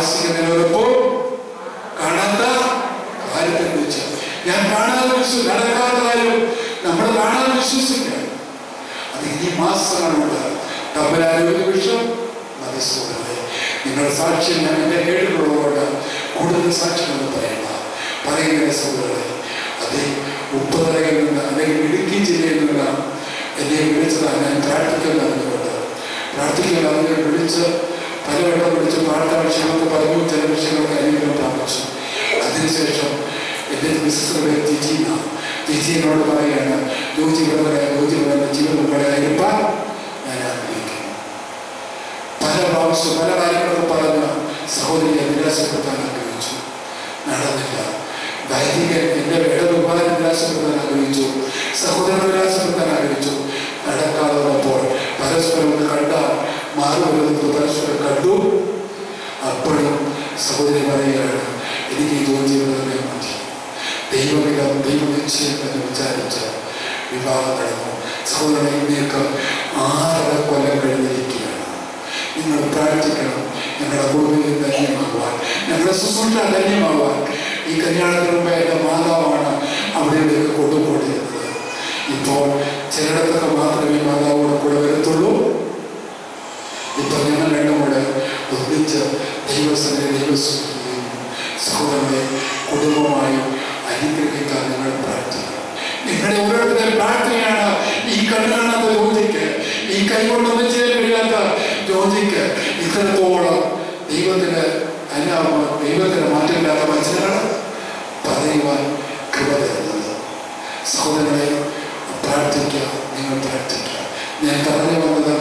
ആശിക്കുന്നതിനോടൊപ്പം കാണാത്ത കാര്യത്തെ കുറിച്ച് ഞാൻ കാണാതെ വിശ്വ നടക്കാത്ത കാര്യം നമ്മൾ കാണാതെ വിശ്വസിക്കുക. അത് ഇനി മാസങ്ങളുണ്ട്. തമ്മിലാരോഗ്യ വിഷം മതി സുഹൃത്തെ. നിങ്ങളുടെ സാക്ഷ്യം ഞാൻ എന്നെ കേട്ടിട്ടുള്ളതുകൊണ്ട് കൂടുതൽ സാക്ഷ്യമെന്ന് പറയുന്ന പറയുന്ന സഹോദരങ്ങളെ, അതേ ഉപ്പുതറയിൽ നിന്ന് അല്ലെങ്കിൽ ഇടുക്കി ജില്ലയിൽ നിന്ന് എന്നെ വിളിച്ചതാണ്. ഞാൻ പ്രാർത്ഥിക്കാൻ അറിഞ്ഞുകൊണ്ട് പ്രാർത്ഥിക്കാൻ അറിഞ്ഞു വിളിച്ച് പലവട്ടം വിളിച്ച് പ്രാർത്ഥന വിഷയമൊക്കെ പറഞ്ഞു. ചില വിഷയങ്ങൾക്ക് അനുഗ്രഹം പ്രാപിച്ചു. അതിനുശേഷം എൻ്റെ മിസ്സസ് ജിജീന ജിജിനോട് പറയുകയാണ്, ജോജി ബ്രദറെ ജോജി ബ്രദറിന്റെ ജീവിതം വളരെയിരിക്കാൻ ഞാൻ ആഗ്രഹിക്കുന്നു. പല പ്രാവശ്യം പല കാര്യങ്ങളൊക്കെ പറഞ്ഞ് സഹോദരിയെ നിരാശപ്പെടുത്താൻ ആഗ്രഹിച്ചു. നടന്നില്ല. വൈദികൻ എൻ്റെ ഇടതുപാലം നിരാശപ്പെടുത്താൻ ആഗ്രഹിച്ചു. സഹോദരനെ നിരാശപ്പെടുത്താൻ ആഗ്രഹിച്ചു. നടക്കാതെ വന്നപ്പോൾ പരസ്പരം കണ്ട മാറുവരുന്നത് പരസ്പരം കണ്ടു. അപ്പോഴും സഹോദരി പറയുകയാണ്, എനിക്ക് ഈ ജോലി ജീവിതമേ മതി. ദൈവമിതം ദൈവനിശ്ചയം എന്ന് വിചാരിച്ച് വിവാഹം നടന്നു. സഹോദരനെ ഇന്നേക്ക് ആറര കൊല്ലം കഴിഞ്ഞിരിക്കുകയാണ്. നിങ്ങൾ പ്രാർത്ഥിക്കണം, ഞങ്ങളുടെ കുടുംബത്തിൽ ധന്യമാകുവാൻ, ഞങ്ങളുടെ ശുശ്രൂഷ ധന്യമാകുവാൻ. ഈ കല്യാണത്തിന് മുമ്പ് എൻ്റെ മാതാവാണ് അവിടെയൊക്കെ കൊണ്ടുപോയിരുന്നത്. ഇപ്പോൾ ചിലയിടത്തൊക്കെ മാത്രമേ മാതാവോട് കൂടെ വരത്തുള്ളൂ. ഇപ്പൊ ഞങ്ങൾ രണ്ടും കൂടെ ഒന്നിച്ച് ദൈവസനെ ദൈവസ്വീകരിക്കുകയും സഹോദരനെ കുടുംബമായി അനുഗ്രഹിക്കാൻ നിങ്ങൾ പ്രാർത്ഥിക്കണം. നിങ്ങളുടെ ഓരോരുത്തരുടെ പ്രാർത്ഥനയാണ് ഈ കണ്ണാണാത്ത ജോജിക്ക്, ഈ കൈകൊണ്ടൊന്നും ചെയ്യാൻ കഴിയാത്ത ജോജിക്ക് ഇത്രത്തോളം ദൈവത്തിന് അല്ല ദൈവത്തിന് മാറ്റമില്ലാത്ത മനുഷ്യരാണ് പറയുവാൻ കൃപ തരുന്നത്. സഹോദരങ്ങളെ പ്രാർത്ഥിക്കുക, നിങ്ങൾ പ്രാർത്ഥിക്കുക. ഞാൻ പറഞ്ഞു വന്നത്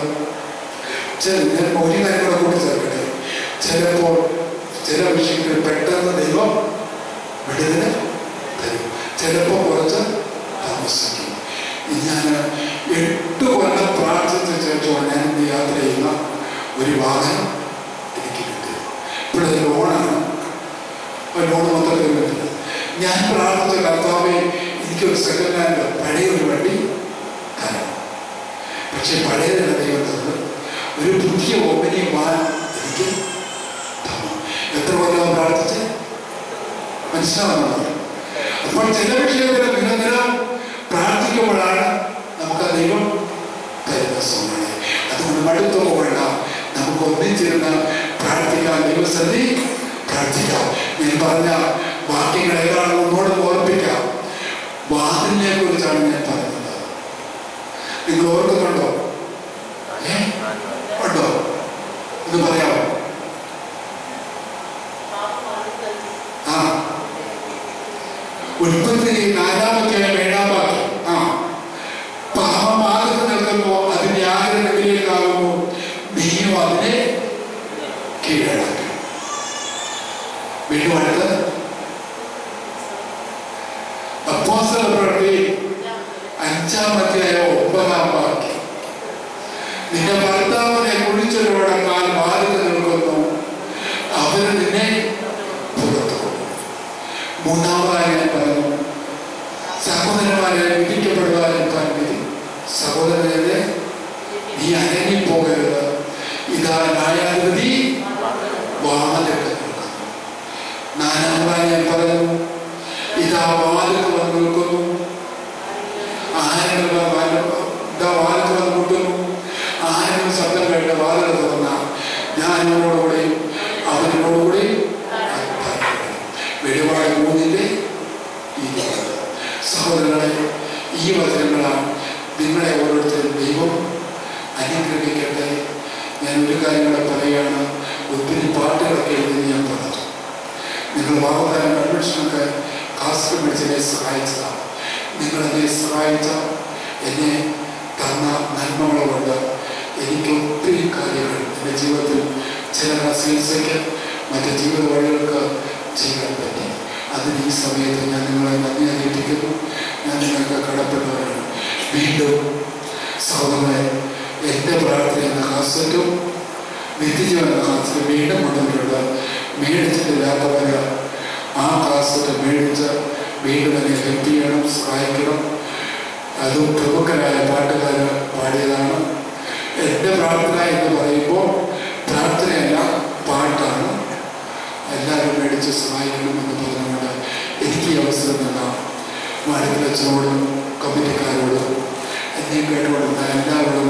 ഞാൻ ഒരു കാര്യം കൂടെ കൂടി ചേർക്കട്ടെ. ചിലപ്പോൾ ചില വിഷയങ്ങളിൽ പെട്ടെന്ന് ദൈവം വിടുതല് തരും, ചിലപ്പോൾ കുറച്ച് താമസിക്കും. ഞാൻ എട്ട് കൊല്ലം പ്രാർത്ഥിച്ച ശേഷമാണ് ഞാൻ ഇന്ന് യാത്ര ചെയ്യുന്ന ഒരു വാഹനം എനിക്ക് കിട്ടുക. ഇപ്പോഴത് ലോണാണ്. ലോൺ മൊത്തത്തിൽ കിട്ടില്ല. ഞാൻ പ്രാർത്ഥിച്ച കർത്താവേ എനിക്കൊരു സെക്കൻഡ് ഹാൻഡ് പഴയ ഒരു വണ്ടി തരണം. പക്ഷെ പഴയതല്ല ദൈവം തന്നത്, ഒരു പുതിയ ഓപ്പനി വാൻ എനിക്ക് തന്നു. എത്ര കൊല്ലം പ്രാർത്ഥിച്ച് മനസ്സിലാവുന്നത്. അപ്പോൾ ചില വിഷയത്തിൽ നിരന്തരം പ്രാർത്ഥിക്കുമ്പോഴാണ് നമുക്ക് ആ ദൈവം തരുന്ന സമയം. അതുകൊണ്ട് മടുത്തു പോകണ്ട, നമുക്ക് ഒന്നിച്ചിരുന്ന് പ്രാർത്ഥിക്കാം, ദൈവസന്നിധി പ്രാർത്ഥിക്കാം. ഞാൻ പറഞ്ഞ വാക്യങ്ങൾ ഏതാണ് ഒന്നോട് ഓർപ്പിക്കാം. വാതിലിനെ കുറിച്ചാണ് ഞാൻ പറയുന്നത്. നിങ്ങൾ ഓർക്കുന്നുണ്ടോ? ഏ ഉണ്ടോ? എന്ന് പറയാമോ? ആ ഉൽപ്പത്തി നാലാമത്തെ ഏഴാം വാക്യം. ആ പാപം ആദ്യം നിൽക്കുമ്പോ അതിന്റെ ആഗ്രഹത്തിലേക്കാകുമ്പോ നീയും അതിനെ കീഴടക്കും. വീണ്ടും അടുത്ത് അപ്പോസ്തല പ്രവൃത്തി അഞ്ചാമത്തെ ഒമ്പതാം വാക്യം. നിന്റെ ഭർത്താവിനെ കുഴിച്ചൊരുവടക്കാൽ ബാധ്യത നിൽക്കുന്നു, അവര് നിന്നെ പുറത്തു. മൂന്നാമതായി ഞാൻ പറഞ്ഞു, സഹോദരന്മാരെ വിധിക്കപ്പെടുവാൻ വിധി. സഹോദരനെ നീ അനങ്ങിപ്പോകരുത്, ഇതാ ന്യായാധിപതി വാതിൽക്കൽ നിൽക്കുന്നു. നാലാമതായി ഞാൻ പറഞ്ഞു, ഇതാ വാതിൽക്ക് വന്ന് നിൽക്കുന്നു, ആരെങ്കിലും ഇതാ വാതിൽക്ക് വന്ന് മുട്ടുന്നു, ആരെങ്കിലും ശബ്ദം കേട്ട് വാതിൽ തുറന്ന ഞാൻ അവനോടുകൂടെയും അവനോടുകൂടെയും വെളിപാട് മൂന്നിന്റെ ഇരുപത്. സഹോദരങ്ങളെ, ഈ വചനങ്ങളാണ് നിങ്ങളെ ഓരോരുത്തരും ദൈവം അനുഗ്രഹിക്കട്ടെ. ഞാൻ ഒരു കാര്യങ്ങളെ പറയുകയാണ്. ഒത്തിരി പാട്ടുകളൊക്കെ എഴുതി ഞാൻ പറഞ്ഞു. നിങ്ങൾ വാഗ്ദാനം അന്വേഷണമൊക്കെ കാസ്റ്റ് മേടിച്ചെന്നെ സഹായിച്ചതാണ്. നിങ്ങളെന്നെ സഹായിച്ച എന്നെ തന്ന നന്മകളെ കൊണ്ട് എനിക്ക് ഒത്തിരി കാര്യങ്ങൾ എൻ്റെ ജീവിതത്തിൽ ചില ചികിത്സയ്ക്ക് മറ്റ് ജീവിത വഴികൾക്ക് ചെയ്യാൻ പറ്റി. അതിന് ഈ സമയത്ത് ഞാൻ നിങ്ങളെ നന്ദി അറിയിപ്പിക്കുന്നു. ഞാൻ നിങ്ങൾക്ക് കടപ്പെട്ടവരാണ്. വീണ്ടും സഹോദരനെ, എൻ്റെ പ്രാർത്ഥന എന്ന കാസറ്റും നിത്യജീവൻ എന്ന കാസറ്റ് വീണ്ടും കൊണ്ടുവന്നിട്ടുണ്ട്. മേടിച്ചിട്ടില്ലാത്തവര് ആ കാസറ്റ് മേടിച്ച് വീണ്ടും എന്നെ ഹെൽപ്പ് ചെയ്യണം, സഹായിക്കണം. അതും പ്രമുഖരായ പാട്ടുകാർ പാടിയതാണ്. എൻ്റെ പ്രാർത്ഥന എന്ന് പറയുമ്പോൾ പ്രാർത്ഥനയല്ല, പാട്ടാണ്. മാരിക്കലച്ചനോടും കമ്മിറ്റിക്കാരോടും എന്നെ കേട്ടുകൊടുത്ത എല്ലാവരോടും